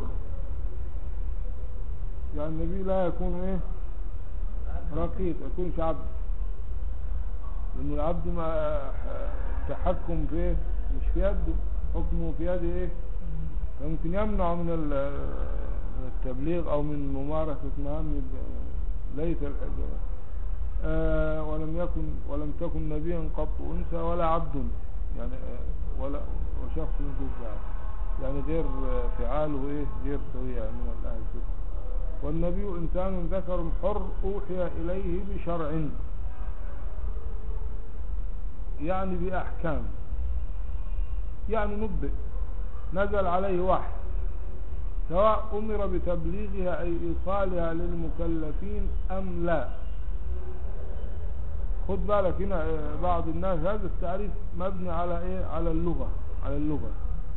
يعني النبي لا يكون إيه رقيق، يكونش عبد، لأن العبد ما تحكم فيه مش في يده، حكمه في يده إيه، فممكن يمنع من ال- من التبليغ أو من ممارسة مهام ليس الحجة. آه ولم يكن ولم تكن نبيا قط أنثى ولا عبد، يعني آه ولا وشخص ذو فعال، يعني غير آه فعاله إيه غير سوي يعني من الأهل كده. والنبي إنسان ذكر حر أوحي إليه بشرع، يعني بأحكام، يعني نبئ، نزل عليه وحي، سواء أمر بتبليغها أي إيصالها للمكلفين أم لا. خد بالك هنا آه، بعض الناس هذا التعريف مبني على إيه، على اللغة، على اللغة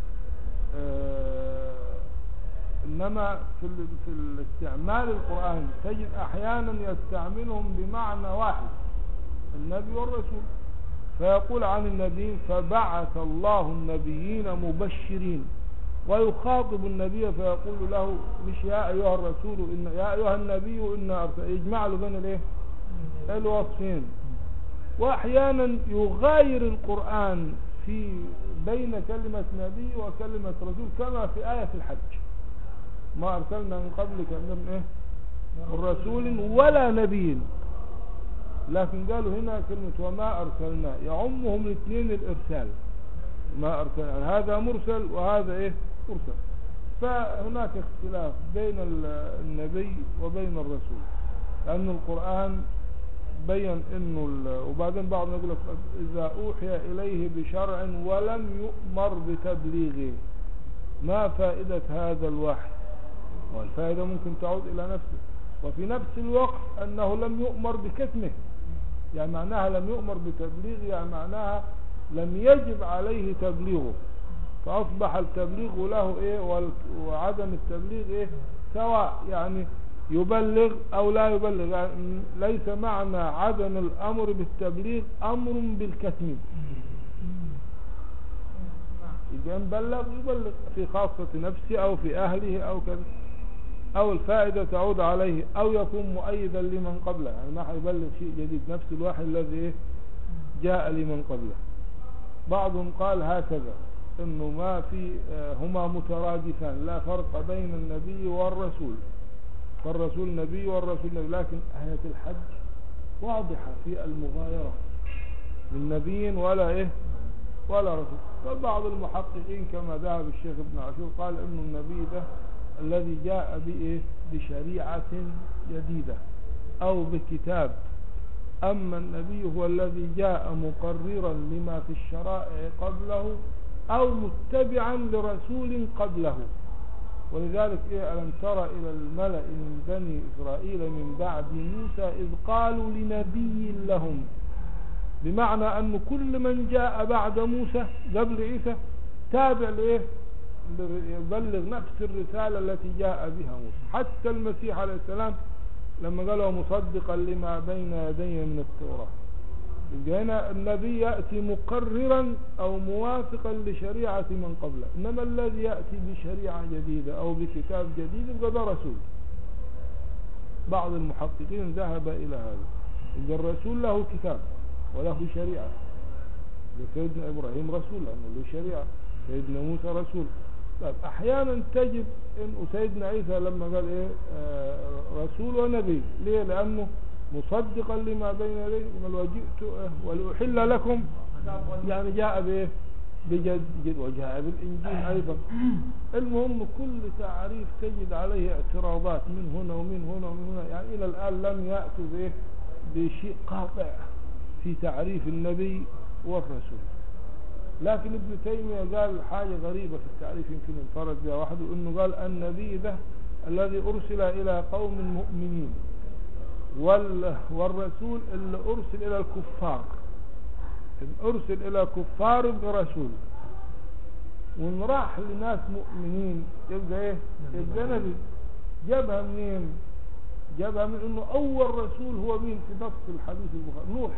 آه إنما في, ال... في الاستعمال القرآن تجد أحيانا يستعملهم بمعنى واحد، النبي والرسول، فيقول عن النبي فبعث الله النبيين مبشرين، ويخاطب النبي فيقول له مش يا أيها الرسول إن يا أيها النبي إن أرسل، يجمع له بين الايه الوصفين. وأحيانا يغاير القرآن في بين كلمة نبي وكلمة رسول، كما في آية الحج ما أرسلنا من قبلك من إيه الرسول ولا نبي، لكن قالوا هنا كلمة وما أرسلنا يعمهم الاثنين الإرسال، ما أرسل يعني هذا مرسل وهذا إيه مرسل. فهناك اختلاف بين النبي وبين الرسول، لأن القرآن بين إنه وبعدين بعض يقول لك إذا أوحي إليه بشرع ولم يؤمر بتبليغه ما فائدة هذا الوحي؟ والفائدة ممكن تعود إلى نفسه، وفي نفس الوقت أنه لم يؤمر بكتمه، يعني معناها لم يؤمر بتبليغه، يعني معناها لم يجب عليه تبليغه، فأصبح التبليغ له إيه وعدم التبليغ إيه سواء، يعني يبلغ أو لا يبلغ، يعني ليس معنى عدم الأمر بالتبليغ أمر بالكتم، إذا بلغ يبلغ في خاصة نفسه أو في أهله أو كذا، أو الفائدة تعود عليه، أو يكون مؤيدا لمن قبله، يعني ما حيبلغ شيء جديد، نفس الواحد الذي جاء لمن قبله. بعضهم قال هكذا إنه ما في هما مترادفان، لا فرق بين النبي والرسول، فالرسول نبي والرسول نبي، لكن آية الحج واضحة في المغايرة من نبي ولا إيه ولا رسول. فبعض المحققين كما ذهب الشيخ ابن عاشور قال إنه النبي ده الذي جاء بإيه بشريعة جديدة أو بكتاب، أما النبي هو الذي جاء مقررا لما في الشرائع قبله أو متبعا لرسول قبله. ولذلك إيه ألم تر إلى الملأ من بني إسرائيل من بعد موسى إذ قالوا لنبي لهم، بمعنى أن كل من جاء بعد موسى قبل عيسى تابع لإيه يبلغ نفس الرسالة التي جاء بها موسى. حتى المسيح عليه السلام لما قالوا مصدقا لما بين يديه من التوراة، هنا النبي يأتي مقررا أو موافقا لشريعة من قبله، إنما الذي يأتي بشريعة جديدة أو بكتاب جديد يبقى ده رسول. بعض المحققين ذهب إلى هذا، إذا الرسول له كتاب وله شريعة، سيدنا إبراهيم رسول لأنه له شريعة، سيدنا موسى رسول. طيب أحيانا تجد إن سيدنا عيسى لما قال إيه آه رسول ونبي، ليه؟ لأنه مصدقا لما بين يديه وجئت ولأحل لكم، يعني جاء بايه بجد وجاء بالإنجيل أيضا. المهم كل تعريف تجد عليه اعتراضات من هنا ومن هنا ومن هنا، يعني إلى الآن لم يأتوا بايه بشيء قاطع في تعريف النبي والرسول. لكن ابن تيمية قال حاجة غريبة في التعريف يمكن انفرد بها وحده، انه قال النبي ده الذي أرسل إلى قوم مؤمنين، وال والرسول اللي أرسل إلى الكفار، إن أرسل إلى كفار برسول، وإن راح لناس مؤمنين يبقى إيه؟ يبقى نبي. جابها منين؟ جابها من إنه أول رسول هو مين في نص الحديث البخاري؟ نوح.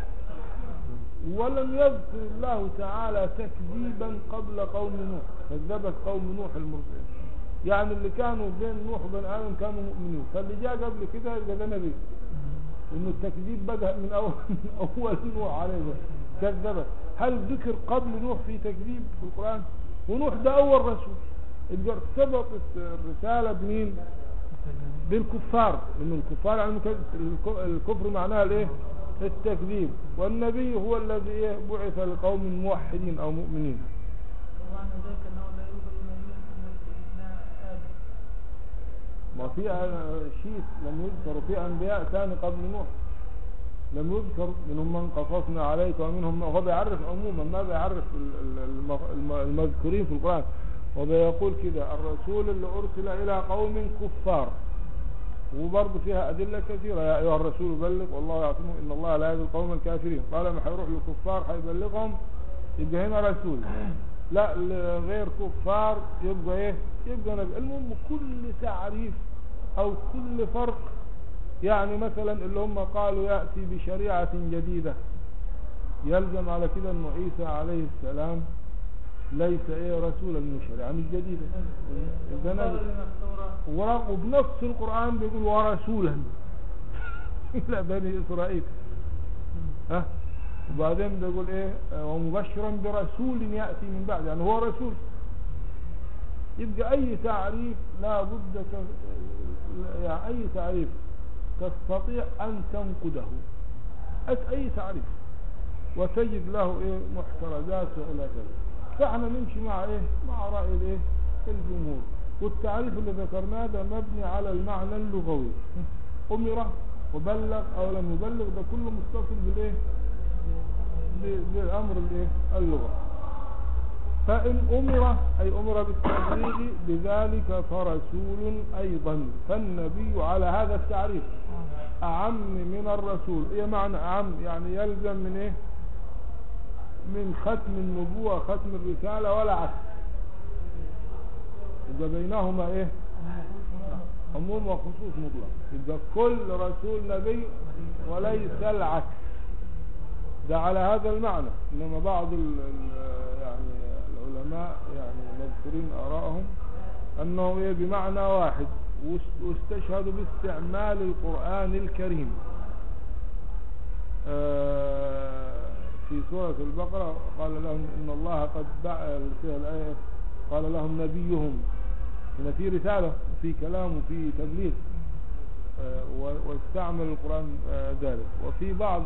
ولم يذكر الله تعالى تكذيبا قبل قوم نوح، كذبت قوم نوح المرسلين، يعني اللي كانوا بين نوح وبين آدم كانوا مؤمنين، فاللي جاء قبل كده يبقى ده نبي. إنه التكذيب بدأ من أول من أول نوح عليه كذبت. هل ذكر قبل نوح في تكذيب في القرآن؟ ونوح ده أول رسول. يبقى ارتبطت الرسالة بمين؟ بالكفار، لأن الكفار يعني الكفر معناها الإيه؟ التكذيب، والنبي هو الذي بعث لقوم موحدين أو مؤمنين. ومعنى ذلك أنه لا يوجد نبي من سيدنا آدم. ما في شيء لم يذكر، في أنبياء ثاني قبل نوح لم يذكر، منهم من قصصنا عليك ومنهم من، هو بيعرف عموما ما بيعرف المذكورين في القرآن، وبيقول كده الرسول اللي أرسل إلى قوم كفار، وبرضه فيها أدلة كثيرة. يا أيها الرسول بلغ والله يعصمه إن الله لا يهدي القوم الكافرين. قال ما هيروح للكفار هيبلغهم، يبقى هنا رسول. لا غير كفار يبقى إيه؟ يبقى نبي. المهم كل تعريف أو كل فرق، يعني مثلا اللي هم قالوا يأتي بشريعة جديدة، يلزم على كده أنه عيسى عليه السلام ليس إيه رسولا من شريعة مش جديدة، يبقى نبي. وبنص القرآن بيقول ورسولا إلى بني إسرائيل، ها. وبعدين بيقول إيه ومبشرا برسول يأتي من بعد، يعني هو رسول. يبقى أي تعريف لا بد ك... يعني أي تعريف تستطيع أن تنقده، أي تعريف، وتجد له إيه محترزات وإلى ذلك. فاحنا نمشي مع إيه مع رأي الإيه الجمهور. والتعريف اللي ذكرناه ده مبني على المعنى اللغوي، أمر وبلغ أو لم يبلغ، ده كله متصل بالإيه بالأمر الإيه اللغة. فإن أمر أي أمر بالتبليغ بذلك فرسول أيضا، فالنبي على هذا التعريف أعم من الرسول. إيه معنى أعم؟ يعني يلزم من إيه من ختم النبوة ختم الرسالة ولا عكس، يبقى بينهما إيه عموم وخصوص مطلق، يبقى كل رسول نبي وليس العكس، ده على هذا المعنى. إنما بعض ال يعني العلماء يعني مذكورين آراءهم أنه إيه بمعنى واحد، واستشهدوا باستعمال القرآن الكريم. آه في سورة البقرة قال لهم إن الله قد بعث فيها الآية قال لهم نبيهم، هنا في رسالة وفي كلام وفي تبليغ، آه واستعمل القرآن آه ذلك. وفي بعض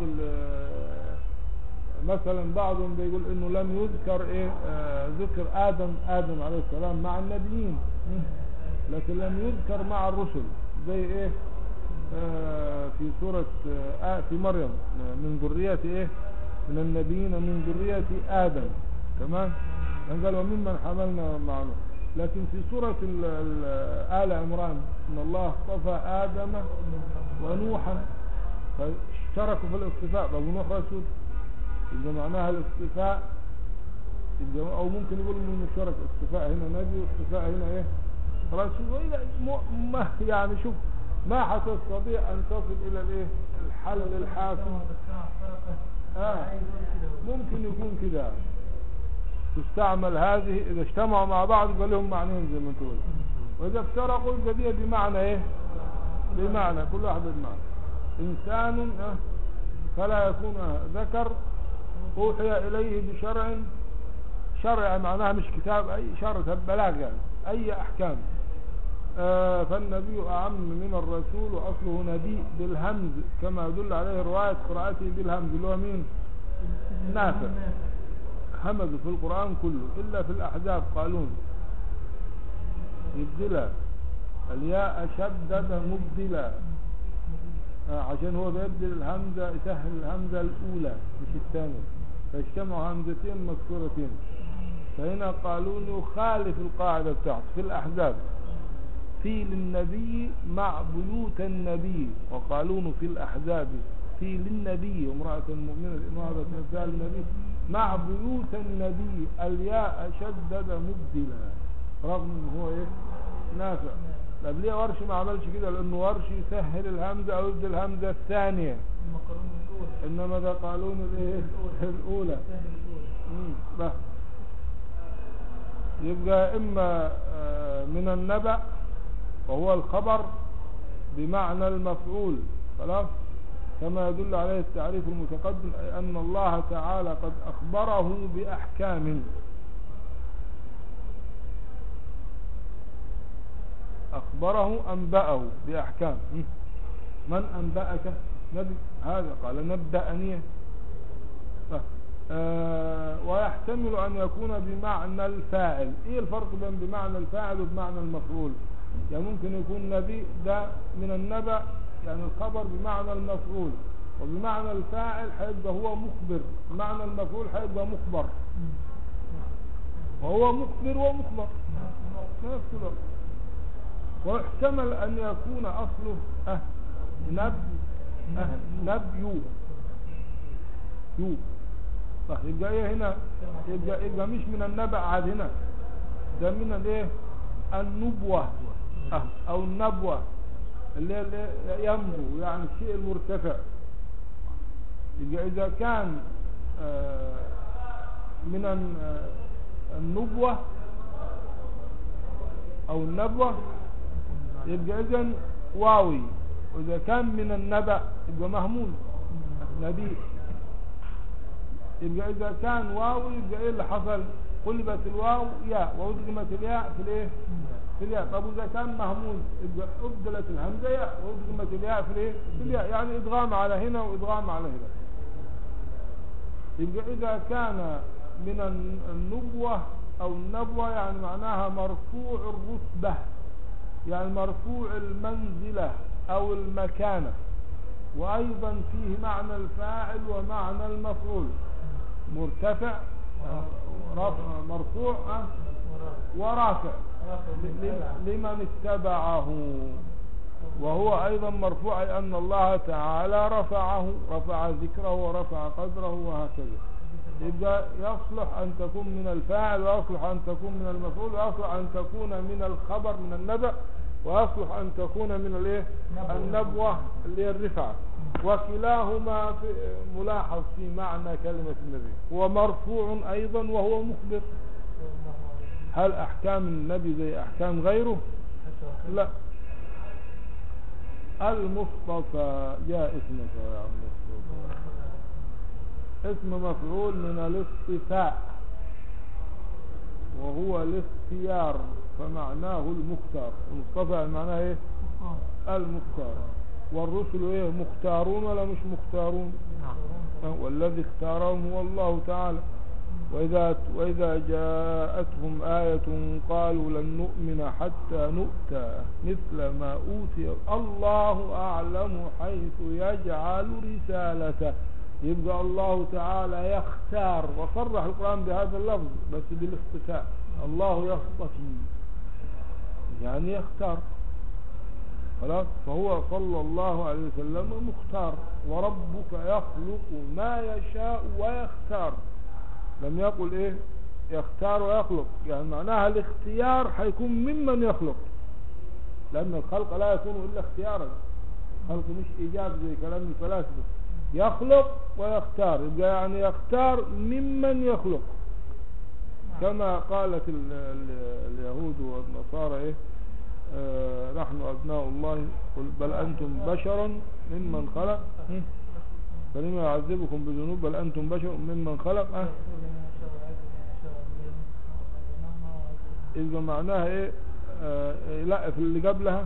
مثلا بعضهم بيقول إنه لم يذكر إيه آه ذكر آدم آدم عليه السلام مع النبيين، لكن لم يذكر مع الرسل، زي إيه آه في سورة آه في مريم من ذرية إيه من النبيين من ذرية آدم، تمام. قال وممن حملنا معه. لكن في سورة آل عمران إن الله اصطفى آدم ونوحا، فاشتركوا في الاصطفاء، أبو نوح رسول، يبقى معناها الاصطفاء، أو ممكن يقول من المشترك اصطفاء هنا نبي واصطفاء هنا إيه رسول. ما يعني شوف ما حتستطيع أن تصل إلى الإيه الحل الحاسم. آه ممكن يكون كده تستعمل هذه إذا اجتمعوا مع بعض يبقى لهم معنيين زي ما تقول، وإذا افترقوا يبقى دي بمعنى إيه بمعنى كل واحد بمعنى. إنسان آه فلا يكون آه ذكر أوحي إليه بشرع، شرع معناها مش كتاب، أي شرع بلاغ يعني أي أحكام. آه فالنبي أعم من الرسول، وأصله نبي بالهمز كما يدل عليه رواية قراءته بالهمز اللي هو مين نافع، همز في القرآن كله إلا في الأحزاب قالون يبدلا الياء شدد مبدلا، آه عشان هو بيبدل الهمزة يسهل الهمزة الأولى مش الثانية، فاجتمعوا همزتين مذكورتين. فهنا قالون يخالف القاعدة بتاعته في الأحزاب، في للنبي مع بيوت النبي، وقالون في الأحزاب في للنبي امرأة مؤمنة إن وهبت نفسها للنبي مع بيوت النبي الياء شدد مبدلا، رغم ان هو ايه نافع. طب ليه ورش ما عملش كده؟ لانه ورش يسهل الهمزة او يبدل الهمزة الثانية، انما ده قالون الايه الاولى. امم بس يبقى اما من النبأ وهو الخبر بمعنى المفعول، خلاص، كما يدل عليه التعريف المتقدم، أي أن الله تعالى قد أخبره بأحكام، أخبره أنبأه بأحكام. من أنبأك؟ نبي، هذا قال نبأني. آه ويحتمل أن يكون بمعنى الفاعل. إيه الفرق بين بمعنى الفاعل وبمعنى المفعول؟ يعني ممكن يكون نبي ده من النبأ يعني الخبر بمعنى المفعول، وبمعنى الفاعل هيبقى هو مخبر، بمعنى المفعول هيبقى مخبر، وهو مخبر ومخبر نفس الوقت. ويحتمل أن يكون أصله أه نب أه نبيو يو، صح. يبقى ايه هنا؟ يبقى, يبقى مش من النبأ عاد، هنا ده من الايه النبوة أه او النبوة اللي هي ينبو يعني الشيء المرتفع. يبقى اذا كان آه من النبوة او النبوة يبقى اذن واوي، واذا كان من النبأ يبقى مهمول نبي. يبقى اذا كان واوي يبقى ايه اللي حصل؟ قلبت الواو ياء وادغمت الياء في الايه في الياء. طب اذا كان مهمول يبقى ابدلت الهمزه ياء وادغمت الياء في الايه في الياء، يعني ادغام على هنا وادغام على هنا. يبقى اذا كان من النبوة او النبوة يعني معناها مرفوع الرتبة، يعني مرفوع المنزلة او المكانة، وايضا فيه معنى الفاعل ومعنى المفعول، مرتفع مرفوع ورافع لمن اتبعه، وهو ايضا مرفوع اي ان الله تعالى رفعه، رفع ذكره ورفع قدره وهكذا. يبقى يصلح ان تكون من الفاعل، ويصلح ان تكون من المفعول، ويصلح ان تكون من الخبر من النبأ، ويصلح ان تكون من الايه النبوة اللي هي الرفعة. وكلاهما في ملاحظ في معنى كلمة النبي، هو مرفوع ايضا وهو مخبر. هل احكام النبي زي احكام غيره؟ لا. المصطفى جاء اسمك يا عم مصطفى، اسم مفعول من الاصطفاء وهو الاختيار، فمعناه المختار. المصطفى معناه ايه؟ المختار. والرسل ايه؟ مختارون ولا مش مختارون؟ والذي اختارهم هو الله تعالى. وإذا, وإذا جاءتهم آية قالوا لن نؤمن حتى نؤتى مثل ما أوتي الله أعلم حيث يجعل رسالته. يبقى الله تعالى يختار، وصرح القرآن بهذا اللفظ بس بالاصطفاء، الله يصطفي يعني يختار، خلاص. فهو صلى الله عليه وسلم مختار. وربك يخلق ما يشاء ويختار، لم يقل ايه يختار ويخلق، يعني معناها الاختيار حيكون ممن يخلق، لأن الخلق لا يكون إلا اختيارا، الخلق مش إيجاب زي كلام الفلاسفة، يخلق ويختار. يبقى يعني يختار ممن يخلق، كما قالت ال ال اليهود والنصارى ايه آه نحن أبناء الله قل بل أنتم بشر ممن خلق فلما يعذبكم بذنوب بل أنتم بشر ممن خلق. أه إذا معناها إيه آه لا في اللي قبلها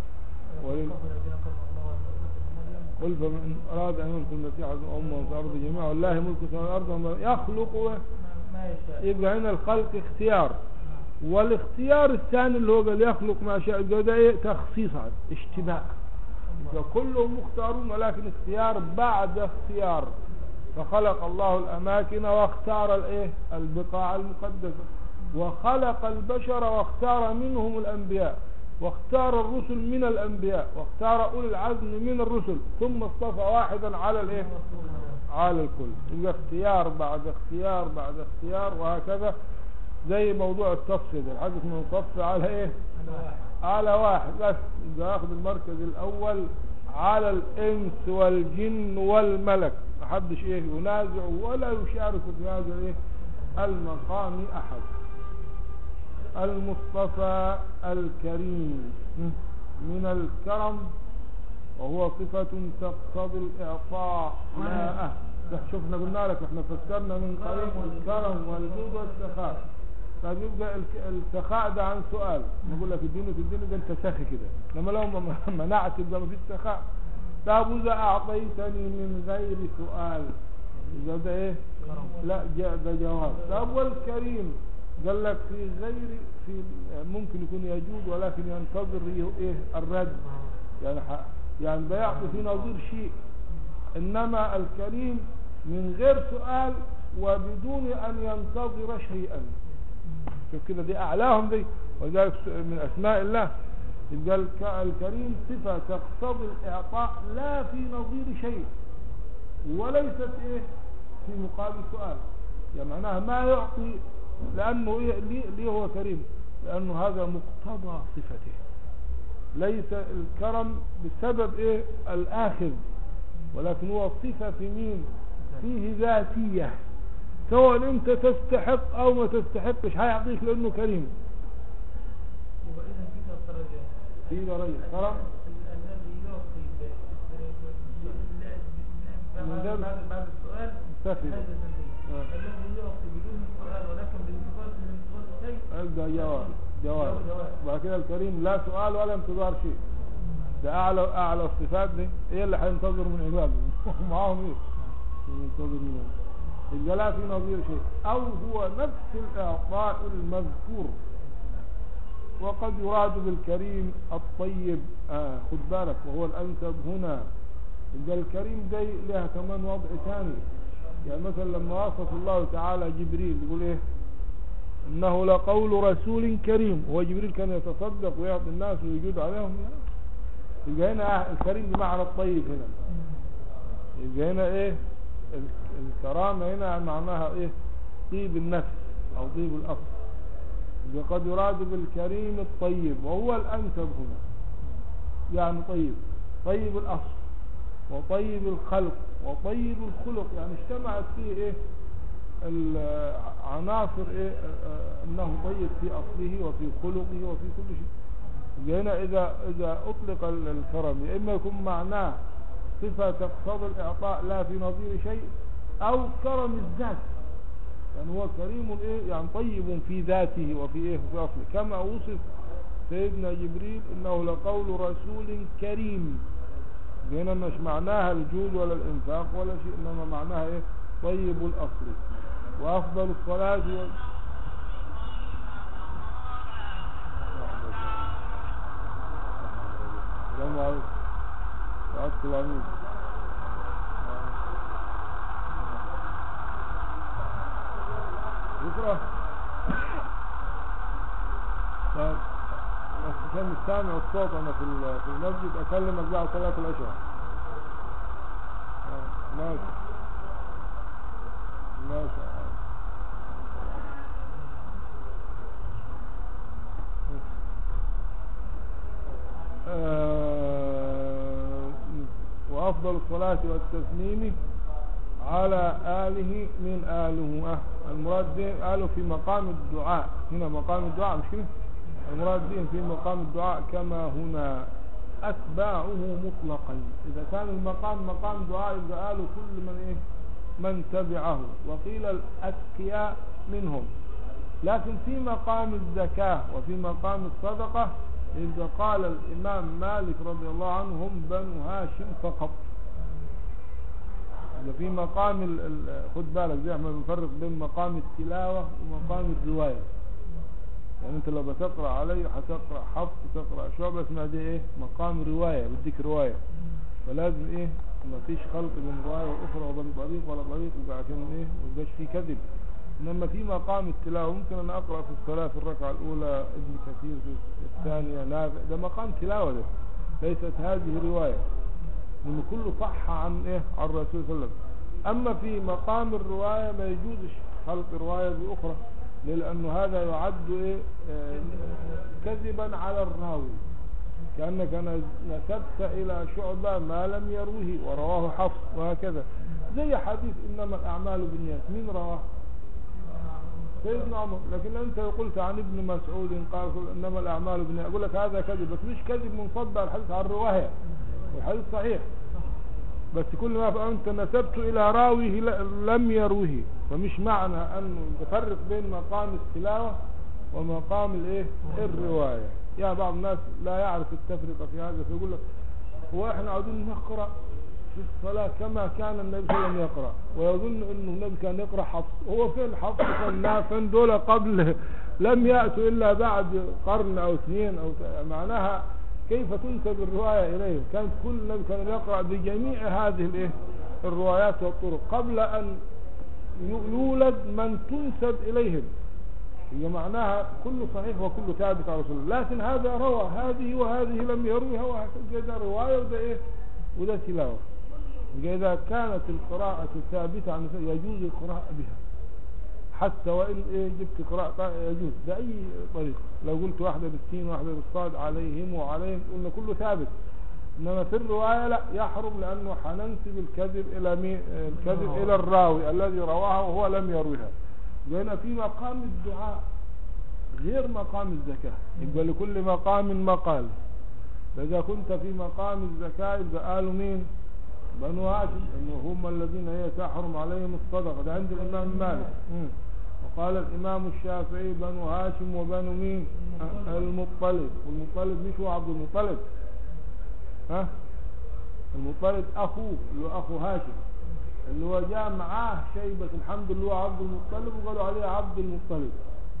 قل فمن أراد أن يلقي المسيح أمه في الأرض جميعا والله ملك السماوات والأرض يخلق. يبقى هنا الخلق اختيار، والاختيار الثاني اللي هو قال يخلق ما شاء، ده ايه تخصيص اشتباع. يبقى كلهم مختارون ولكن اختيار بعد اختيار. فخلق الله الأماكن واختار الايه البقاع المقدسة، وخلق البشر واختار منهم الأنبياء. واختار الرسل من الأنبياء، واختار أولي العزم من الرسل، ثم اصطفى واحدا على الإيه؟ على الكل. يبقى اختيار بعد اختيار بعد اختيار وهكذا، زي موضوع الصف ده، الحدث من الصف على إيه؟ على واحد بس، يبقى ياخد المركز الأول على الإنس والجن والملك، محدش إيه ينازع ولا يشارك في هذا إيه المقام أحد. المصطفى الكريم من الكرم، وهو صفة تقتضي الإعطاء لا أه. شوفنا قلنا لك احنا فسرنا من قريب الكرم والجود والسخاء. طيب يبقى السخاء ده عن سؤال، نقول لك اديني تديني ده انت سخي كده، لما لو منعت يبقى ما فيش سخاء. طب اذا اعطيتني من غير سؤال يبقى ده ايه؟ لا جاء ده جواب. طب والكريم قال لك في غير في ممكن يكون يجود ولكن ينتظر ايه الرد، يعني يعني بيعطي في نظير شيء، انما الكريم من غير سؤال وبدون ان ينتظر شيئا. شوف كده دي اعلاهم دي، ولذلك من اسماء الله يبقى الكريم صفة تقتضي الاعطاء لا في نظير شيء، وليست ايه في مقابل سؤال، يعني معناها ما يعطي لانه إيه ليه هو كريم، لانه هذا مقتضى صفته، ليس الكرم بسبب ايه الاخذ، ولكن هو صفة في مين؟ فيه ذاتية، سواء انت تستحق او ما تستحقش هيعطيك لانه كريم. يبقى اذا في درجات، في درجة كرم الذي يعطي بعد السؤال مستفيد، الذي يعطي بدون سؤال ولكن بانتظار من انتظار شيء، ده جواب جواب. وبعد كده الكريم لا سؤال ولا انتظار شيء، ده اعلى اعلى الصفات دي، ايه اللي هينتظر من عباده معاهم ايه ينتظر منهم، يبقى لا في نظير شيء، او هو نفس الاعطاء المذكور. وقد يراد بالكريم الطيب، آه خد بالك، وهو الانسب هنا. يبقى الكريم ده لها كمان وضع ثاني، يعني مثلا لما وصف الله تعالى جبريل يقول ايه؟ انه لقول رسول كريم، هو جبريل كان يتصدق ويعطي الناس ويجود عليهم، يبقى هنا الكريم بمعنى الطيب هنا، يبقى هنا ايه الكرامة هنا معناها ايه؟ طيب النفس او طيب الاصل. يبقى قد يراد بالكريم الطيب وهو الانسب هنا، يعني طيب طيب الاصل وطيب الخلق وطيب الخلق، يعني اجتمعت فيه ايه العناصر ايه اه انه طيب في اصله وفي خلقه وفي كل شيء. هنا اذا اذا اطلق الكرم يا اما يكون معناه صفة تقتضي الاعطاء لا في نظير شيء، او كرم الذات، يعني هو كريم ايه يعني طيب في ذاته وفي ايه في اصله، كما وصف سيدنا جبريل انه لقول رسول كريم. هنا مش معناها الجود ولا الانفاق ولا شيء، انما معناها ايه طيب الاصل. وافضل الصلاة وال... السلام عليكم وعليكم العميد. بكرة طيب بس عشان مستمع الصوت انا في في المسجد اكلمك بعد صلاة العشاء. ماشي ماشي. آه وافضل الصلاة والتسليم على آله من آله. أه المراد به آله في مقام الدعاء، هنا مقام الدعاء مش كده، المراد به في مقام الدعاء كما هنا أتباعه مطلقا. إذا كان المقام مقام دعاء يبقى آله كل من إيه من تبعه، وقيل الأتقياء منهم. لكن في مقام الزكاة وفي مقام الصدقة إذا قال الإمام مالك رضي الله عنه هم بنو هاشم فقط. إذا في مقام ال ال خد بالك زي ما بنفرق بين مقام التلاوة ومقام الرواية، يعني انت لو بتقرأ علي هتقرأ حفظ تقرأ شعبة اسمها دي ايه مقام رواية، بديك رواية، فلازم ايه ما فيش خلط بين رواية واخرى وبين طريق ولا طريق، يبقى عشان ايه ما يبقاش في كذب. إنما في مقام التلاوة ممكن أن أقرأ في الصلاة في الركعة الأولى ابن كثير، في الثانية نافع، ده مقام تلاوة ده، ليست هذه رواية، لأن كله صح عن إيه عن الرسول صلى الله عليه وسلم. أما في مقام الرواية ما يجوزش خلق رواية بأخرى، لأنه هذا يعد إيه آه كذبا على الراوي، كأنك نسبت إلى شعبة ما لم يروه ورواه حفص وهكذا. زي حديث إنما الأعمال بالنيات، مين رواه؟ سيدنا عمر. لكن أنت قلت عن ابن مسعود قال إنما الأعمال بالنيات، أقول لك هذا كذب، بس مش كذب منصب على الحديث عن الرواية، والحديث صحيح، بس كل ما فأنت نسبت إلى راويه لم يروه. فمش معنى أن تفرق بين مقام التلاوة ومقام الإيه الرواية. يعني بعض الناس لا يعرف التفرقة في هذا، فيقول لك هو احنا عاوزين نقرأ في الصلاة كما كان النبي صلى الله عليه وسلم يقرأ، ويظن انه النبي كان يقرأ حفص. هو فين حفص؟ كان نافع دول قبل، لم يأتوا الا بعد قرن او اثنين او معناها كيف تنسب الرواية اليه؟ كانت كل النبي كان يقرأ بجميع هذه الايه الروايات والطرق قبل ان يولد من تنسب اليهم. هي معناها كله صحيح وكله ثابت على رسول الله، لكن هذا روى هذه وهذه لم يروها، وهكذا ده رواية وده ايه وده تلاوة. إذا كانت القراءة ثابتة عن يجوز القراءة بها، حتى وإن إيه جبت قراءة يجوز بأي طريقة. لو قلت واحدة بالسين واحدة بالصاد عليهم وعليهم قلنا كله ثابت. إنما في الرواية لا، يحرم، لأنه حننسب الكذب إلى مين؟ الكذب إلى الراوي الذي رواها وهو لم يروها. لأن في مقام الدعاء غير مقام الزكاة، يبقى لكل مقام مقال. فإذا كنت في مقام الزكاة يبقى قالوا مين؟ بنو هاشم، إنه هم الذين هي تحرم عليهم الصدقة، ده عند الإمام مالك. مم. وقال الإمام الشافعي بنو هاشم وبنو مين؟ المطلب. والمطلب مش هو عبد المطلب، ها؟ المطلب أخوه اللي هو أخو هاشم، اللي هو جاء معاه شيبة الحمد اللي هو عبد المطلب، وقالوا عليه عبد المطلب،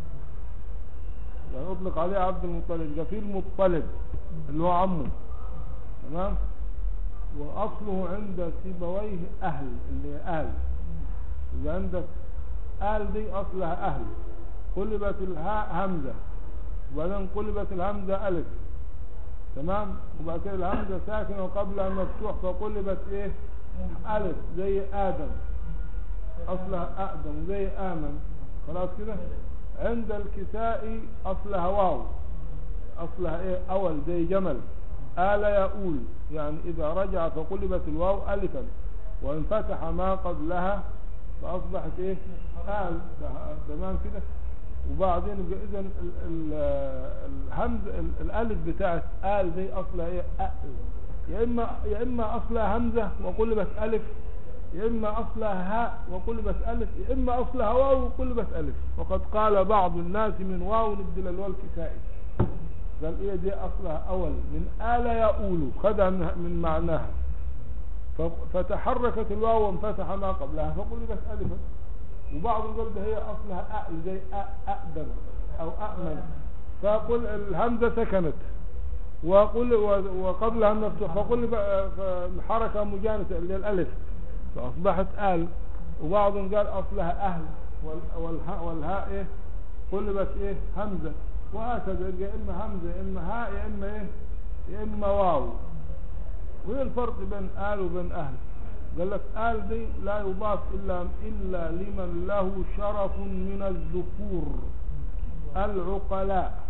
يعني أطلق عليه عبد المطلب. ده في المطلب اللي هو عمه، تمام. وأصله عند سيبويه أهل، اللي أهل، إذا عندك أهل دي أصلها أهل، قلبت الهاء همزة، وبعدين قلبت الهمزة ألف، تمام. وبعد كده الهمزة ساكنة وقبلها مفتوح، فقلبت إيه ألف، زي آدم، أصلها آدم، زي آمن، خلاص كده. عند الكسائي أصلها واو، أصلها إيه أول، زي جمل، آل يؤول، يعني إذا رجع فقلبت الواو ألفا وانفتح ما قبلها فأصبحت إيه آل، تمام كده. وبعدين إذا الهمز الألف بتاعت آل دي أصلها إيه أل، يا إما يا إما أصلها همزة وقلبت ألف، يا إما أصلها هاء وقلبت ألف، يا إما أصلها واو وقلبت ألف. وقد قال بعض الناس من واو نبدل الواو الكسائي، قال إيه دي أصلها أول، من آل يؤول، خدها من معناها، فتحركت الواو وانفتح ما قبلها فقلبت ألفا. وبعض قال ده هي أصلها أأل، زي أأدم أو أأمن، فقل الهمزة سكنت وقل وقبلها مفتوح، فقل الحركة مجانسة اللي الألف فأصبحت آل. وبعض قال أصلها أهل، والهاء والهاء إيه قلبت إيه همزة، وهكذا، يا إما همزة يا إما هاء يا إما إيه يا إما واو. وهي الفرق بين آل وبين أهل. قال لك آل دي لا يضاف إلا إلا لمن له شرف من الذكور العقلاء،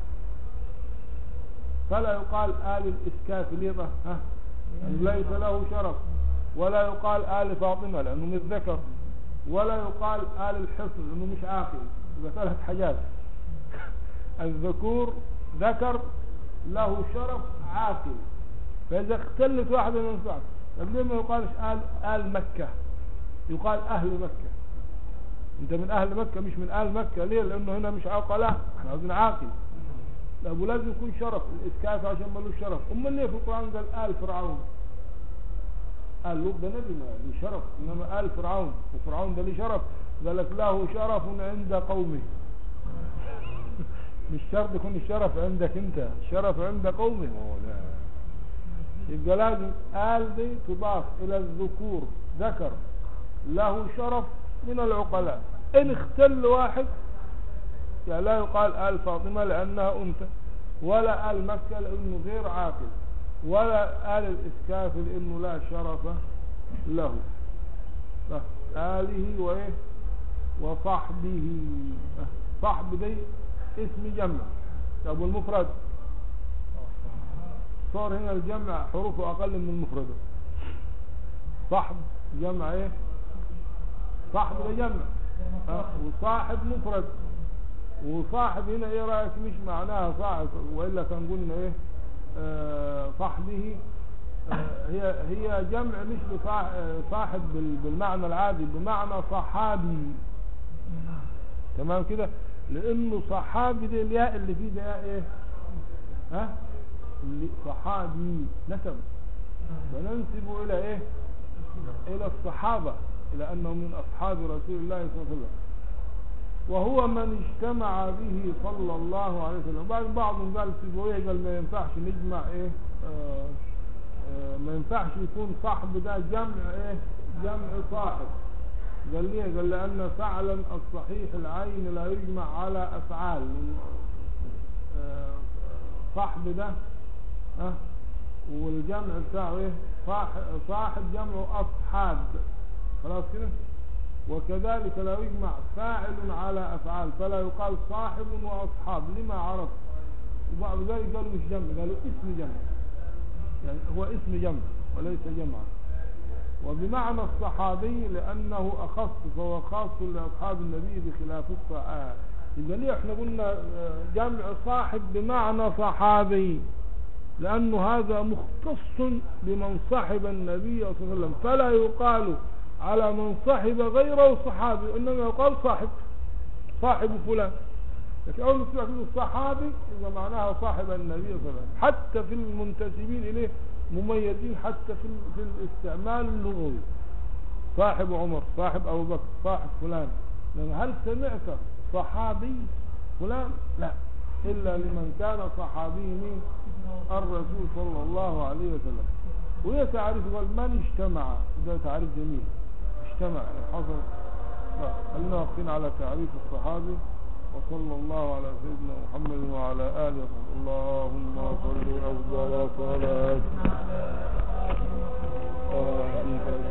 فلا يقال آل الإسكاف ليضة، ها ليس له شرف، ولا يقال آل فاطمة لأنه مش ذكر، ولا يقال آل الحصن لأنه مش عاقل. يبقى ثلاث حاجات، الذكور ذكر له شرف عاقل، فإذا اختلت واحدة من الفعل. طب ليه ما يقالش آل آل مكة، يقال أهل مكة؟ أنت من أهل مكة مش من آل مكة، ليه؟ لأنه هنا مش عاقلة، احنا عاوزين عاقل. لا، ولازم يكون شرف الإسكاف عشان ملوش شرف. أمال ليه في القرآن قال آل فرعون؟ آل لوط ده نبي ما له شرف، إنما آل فرعون، وفرعون ده ليه شرف، قال لك له شرف عند قومه. مش شرط يكون الشرف عندك انت، الشرف عند قومه. يبقى لازم آل دي تضاف إلى الذكور، ذكر له شرف من العقلاء، إن اختل واحد يعني لا يقال آل فاطمة لأنها أنثى، ولا آل مكة لأنه غير عاقل، ولا آل الإسكاف لأنه لا شرف له. آله وإيه وصحبه. صحب دي اسم جمع. طب والمفرد صار هنا الجمع حروفه أقل من المفرد. صحب جمع إيه؟ صحب ده جمع. أه؟ وصاحب مفرد. وصاحب هنا إيه رأيك؟ مش معناها صاحب، وإلا كان قلنا إيه آه صحبه. آه هي هي جمع مش بصاحب بالمعنى العادي، بمعنى صحابي. تمام كده؟ لأنه صحابي دي الياء اللي فيه ده إيه؟ ها؟ اللي صحابي نسب، فننسب إلى إيه؟ إلى الصحابة، إلى أنه من أصحاب رسول الله صلى الله عليه وسلم، وهو من اجتمع به صلى الله عليه وسلم. بعد بعضهم قال سيبويه، قال ما ينفعش نجمع إيه آه آه ما ينفعش يكون صاحب ده جمع إيه جمع صاحب. قال ليه؟ قال لأن فعلا الصحيح العين لا يجمع على أفعال. آه صاحب ده أه والجمع بتاعه ايه صاحب, صاحب جمعه أصحاب، خلاص كده. وكذلك لا يجمع فاعل على أفعال، فلا يقال صاحب وأصحاب لما عرف. وبعض ذلك قالوا مش جمع، قالوا اسم جمع، يعني هو اسم جمع وليس جمع. وبمعنى الصحابي لأنه أخص، فهو خاص لأصحاب النبي بخلاف الصحابة. إذا ليه احنا قلنا جمع صاحب بمعنى صحابي؟ لأنه هذا مختص بمن صحب النبي صلى الله عليه وسلم، فلا يقال على من صحب غيره صحابي، إنما يقال صاحب صاحب فلان. لكن أول ما الصحابي إذا معناها صاحب النبي صلى الله عليه وسلم. حتى في المنتسبين إليه مميزين حتى في في الاستعمال اللغوي، صاحب عمر، صاحب أبو بكر، صاحب فلان. لأن هل سمعت صحابي فلان؟ لا، إلا لمن كان صحابي من الرسول صلى الله عليه وسلم. وهي تعريف قال من اجتمع، ده تعريف جميل، اجتمع حصل. خلينا واقفين على تعريف الصحابي. وصلى الله على سيدنا محمد وعلى آله وصحبه. اللهم صل أفضل صلاة